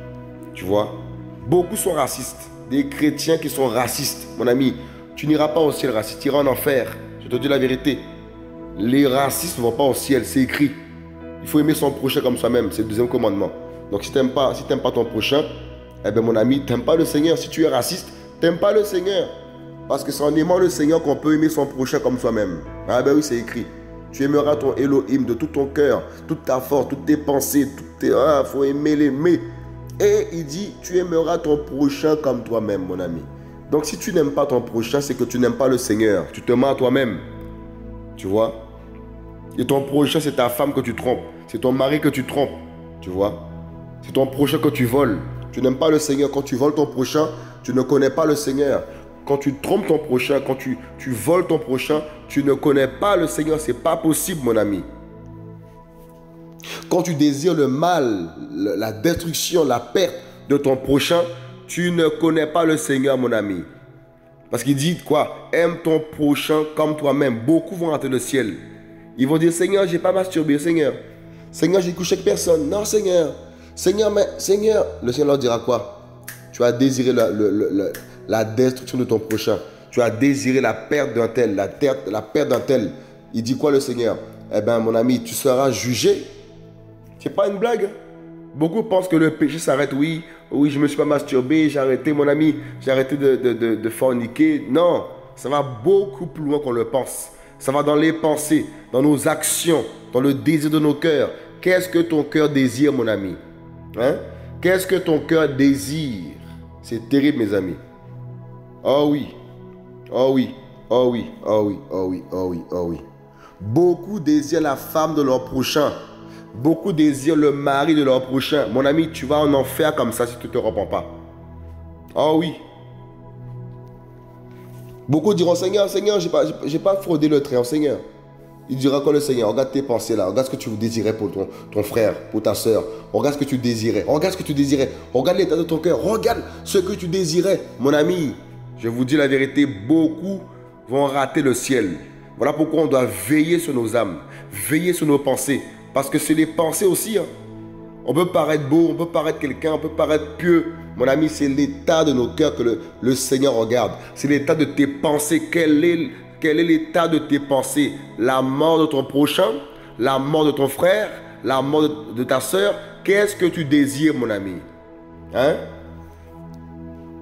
Tu vois? Beaucoup sont racistes. Des chrétiens qui sont racistes. Mon ami, tu n'iras pas au ciel raciste, tu iras en enfer. Je te dis la vérité. Les racistes ne vont pas au ciel, c'est écrit. Il faut aimer son prochain comme soi-même, c'est le deuxième commandement. Donc si tu n'aimes pas ton prochain, eh bien mon ami, tu n'aimes pas le Seigneur. Si tu es raciste, tu n'aimes pas le Seigneur. Parce que c'est en aimant le Seigneur qu'on peut aimer son prochain comme soi-même. Ah ben oui, c'est écrit. Tu aimeras ton Elohim de tout ton cœur, toute ta force, toutes tes pensées, faut aimer l'aimer. Et il dit, tu aimeras ton prochain comme toi-même, mon ami. Donc si tu n'aimes pas ton prochain, c'est que tu n'aimes pas le Seigneur. Tu te mens à toi-même. Tu vois? Et ton prochain, c'est ta femme que tu trompes. C'est ton mari que tu trompes. Tu vois? C'est ton prochain que tu voles. Tu n'aimes pas le Seigneur. Quand tu voles ton prochain, tu ne connais pas le Seigneur. Quand tu trompes ton prochain, quand tu voles ton prochain, tu ne connais pas le Seigneur. Ce n'est pas possible, mon ami. Quand tu désires le mal, la destruction, la perte de ton prochain, tu ne connais pas le Seigneur, mon ami. Parce qu'il dit quoi? Aime ton prochain comme toi-même. Beaucoup vont rater le ciel. Ils vont dire, Seigneur, je n'ai pas masturbé, Seigneur. Seigneur, j'ai couché avec personne. Non, Seigneur. Seigneur, mais Seigneur. Le Seigneur leur dira quoi? Tu as désiré la destruction de ton prochain. Tu as désiré la perte d'un tel, la perte d'un tel. Il dit quoi le Seigneur? Eh bien, mon ami, tu seras jugé. Ce n'est pas une blague. Beaucoup pensent que le péché s'arrête. Oui, je ne me suis pas masturbé, j'ai arrêté, mon ami, j'ai arrêté de forniquer. Non, ça va beaucoup plus loin qu'on le pense. Ça va dans les pensées, dans nos actions, dans le désir de nos cœurs. Qu'est-ce que ton cœur désire, mon ami? Hein? Qu'est-ce que ton cœur désire? C'est terrible, mes amis. Oh oui, oh oui, oh oui, oh oui, oh oui, oh oui, oh oui. Beaucoup désirent la femme de leur prochain. Beaucoup désirent le mari de leur prochain. Mon ami, tu vas en enfer comme ça si tu ne te repens pas. Oh oui. Beaucoup diront, Seigneur, Seigneur, j'ai pas fraudé le train, Seigneur. Il dira quoi le Seigneur? Regarde tes pensées là. Regarde ce que tu désirais pour ton frère, pour ta soeur. Regarde ce que tu désirais. Regarde ce que tu désirais. Regarde l'état de ton cœur. Regarde ce que tu désirais. Mon ami, je vous dis la vérité, beaucoup vont rater le ciel. Voilà pourquoi on doit veiller sur nos âmes. Veiller sur nos pensées. Parce que c'est les pensées aussi. Hein. On peut paraître beau, on peut paraître quelqu'un, on peut paraître pieux. Mon ami, c'est l'état de nos cœurs que le Seigneur regarde. C'est l'état de tes pensées. Quel est l'état de tes pensées? La mort de ton prochain, la mort de ton frère, la mort de ta soeur. Qu'est-ce que tu désires, mon ami? Hein?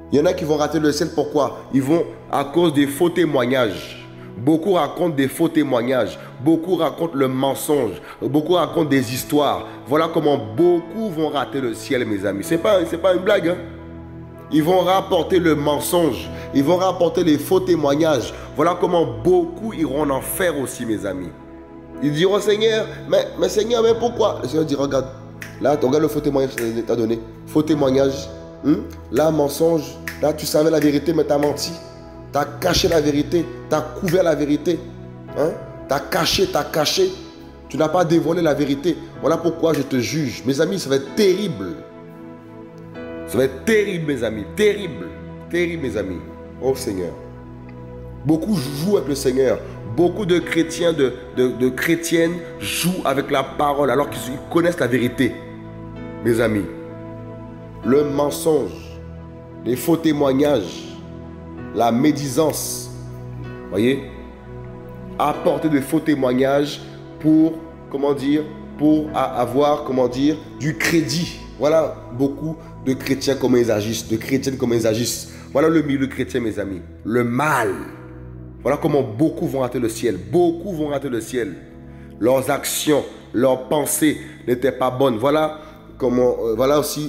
Il y en a qui vont rater le ciel, pourquoi? Ils vont à cause des faux témoignages. Beaucoup racontent des faux témoignages. Beaucoup racontent le mensonge. Beaucoup racontent des histoires. Voilà comment beaucoup vont rater le ciel, mes amis. C'est pas une blague, hein? Ils vont rapporter le mensonge. Ils vont rapporter les faux témoignages. Voilà comment beaucoup iront en enfer aussi, mes amis. Ils diront, Seigneur, mais Seigneur, mais pourquoi? Le Seigneur dit, regarde, là, regarde le faux témoignage que tu as donné. Faux témoignage. Là, mensonge. Là, tu savais la vérité, mais tu as menti. Tu as caché la vérité. Tu as couvert la vérité. Tu as caché. Tu n'as pas dévoilé la vérité. Voilà pourquoi je te juge. Mes amis, ça va être terrible. Ça va être terrible, mes amis. Terrible. Terrible, mes amis. Oh Seigneur. Beaucoup jouent avec le Seigneur. Beaucoup de chrétiens, de chrétiennes jouent avec la parole alors qu'ils connaissent la vérité. Mes amis. Le mensonge, les faux témoignages, la médisance. Voyez? Apporter des faux témoignages pour, pour avoir, du crédit. Voilà beaucoup de chrétiens comment ils agissent, de chrétiennes comment ils agissent. Voilà le milieu chrétien, mes amis. Le mal. Voilà comment beaucoup vont rater le ciel. Beaucoup vont rater le ciel. Leurs actions, leurs pensées n'étaient pas bonnes. Voilà aussi,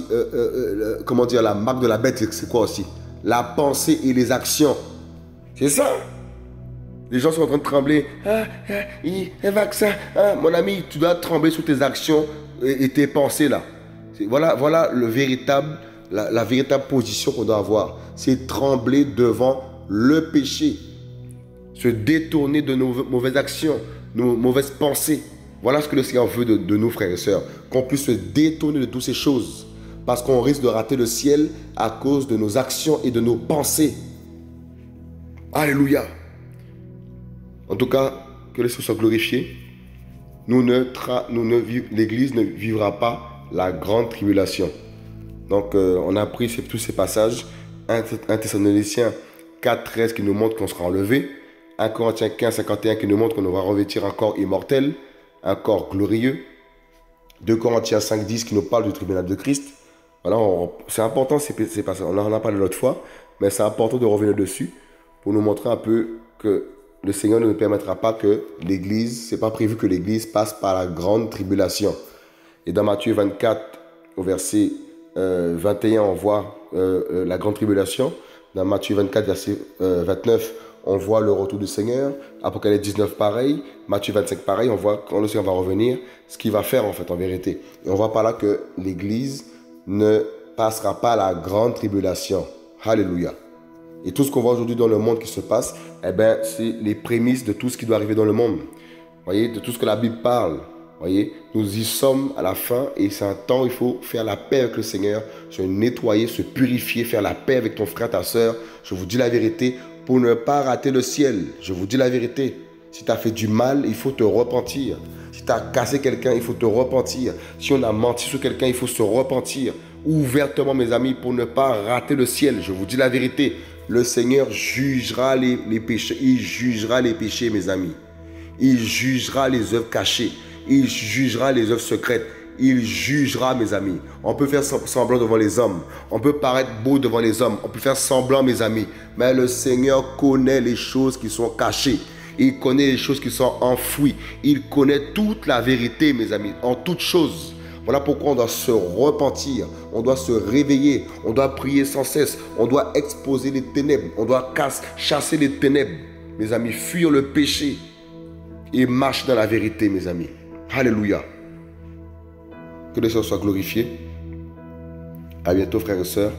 la marque de la bête, c'est quoi aussi? La pensée et les actions. C'est ça. Les gens sont en train de trembler. Un vaccin. Mon ami, tu dois trembler sur tes actions et tes pensées là. Voilà la véritable position qu'on doit avoir. C'est trembler devant le péché. Se détourner de nos mauvaises actions, nos mauvaises pensées. Voilà ce que le Seigneur veut de nous, frères et sœurs. Qu'on puisse se détourner de toutes ces choses. Parce qu'on risque de rater le ciel à cause de nos actions et de nos pensées. Alléluia. En tout cas, que le Seigneur soit glorifié. L'Église ne vivra pas la grande tribulation. Donc, on a pris tous ces passages. 1 Thessaloniciens 4:13 qui nous montre qu'on sera enlevé. 1 Corinthiens 15:51 qui nous montre qu'on va revêtir un corps immortel, un corps glorieux. 2 Corinthiens 5:10 qui nous parle du tribunal de Christ. Voilà, c'est important ces passages. On en a parlé l'autre fois, mais c'est important de revenir dessus pour nous montrer un peu que le Seigneur ne permettra pas que l'Église, c'est pas prévu que l'Église passe par la grande tribulation. Et dans Matthieu 24, au verset 21, on voit la grande tribulation. Dans Matthieu 24, verset 29, on voit le retour du Seigneur. Apocalypse 19, pareil. Matthieu 25, pareil. On voit quand le Seigneur va revenir, ce qu'il va faire en fait, en vérité. Et on voit par là que l'Église ne passera pas la grande tribulation. Alléluia. Et tout ce qu'on voit aujourd'hui dans le monde qui se passe, c'est les prémices de tout ce qui doit arriver dans le monde. Voyez, de tout ce que la Bible parle. Voyez, nous y sommes à la fin et c'est un temps où il faut faire la paix avec le Seigneur, se nettoyer, se purifier, faire la paix avec ton frère, ta soeur. Je vous dis la vérité pour ne pas rater le ciel. Je vous dis la vérité. Si tu as fait du mal, il faut te repentir. Si tu as cassé quelqu'un, il faut te repentir. Si on a menti sur quelqu'un, il faut se repentir. Ouvertement, mes amis, pour ne pas rater le ciel. Je vous dis la vérité. Le Seigneur jugera les péchés. Il jugera les péchés, mes amis. Il jugera les œuvres cachées. Il jugera les œuvres secrètes. Il jugera, mes amis. On peut faire semblant devant les hommes. On peut paraître beau devant les hommes. On peut faire semblant, mes amis. Mais le Seigneur connaît les choses qui sont cachées. Il connaît les choses qui sont enfouies. Il connaît toute la vérité, mes amis, en toutes choses. Voilà pourquoi on doit se repentir. On doit se réveiller. On doit prier sans cesse. On doit exposer les ténèbres. On doit chasser les ténèbres, mes amis. Fuir le péché et marcher dans la vérité, mes amis. Alléluia. Que le Seigneur soit glorifié. À bientôt, frères et sœurs.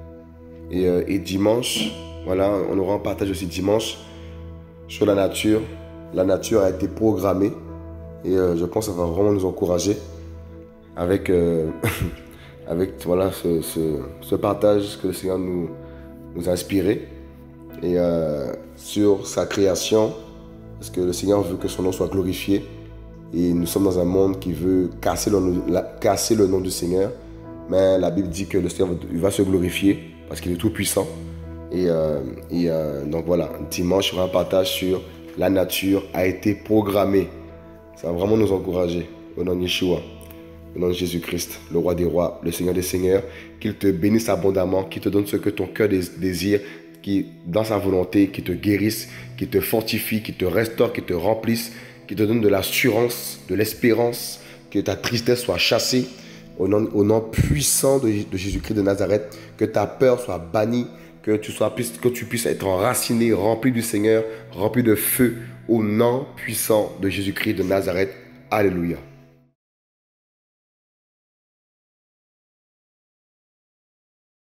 Et dimanche, voilà, on aura un partage aussi dimanche sur la nature. La nature a été programmée. Et je pense que ça va vraiment nous encourager avec voilà, ce partage que le Seigneur nous a inspiré. Et sur sa création, parce que le Seigneur veut que son nom soit glorifié. Et nous sommes dans un monde qui veut casser le nom du Seigneur. Mais la Bible dit que le Seigneur va se glorifier parce qu'il est tout puissant. Et donc voilà, dimanche, il y aura un partage sur la nature a été programmée. Ça va vraiment nous encourager au nom de Yeshua. Au nom de Jésus-Christ, le roi des rois, le Seigneur des seigneurs, qu'il te bénisse abondamment, qu'il te donne ce que ton cœur désire, qui, dans sa volonté, qui te guérisse, qui te fortifie, qui te restaure, qui te remplisse, qui te donne de l'assurance, de l'espérance, que ta tristesse soit chassée. Au nom puissant de Jésus-Christ de Nazareth, que ta peur soit bannie, que tu puisses être enraciné, rempli du Seigneur, rempli de feu, au nom puissant de Jésus-Christ de Nazareth. Alléluia.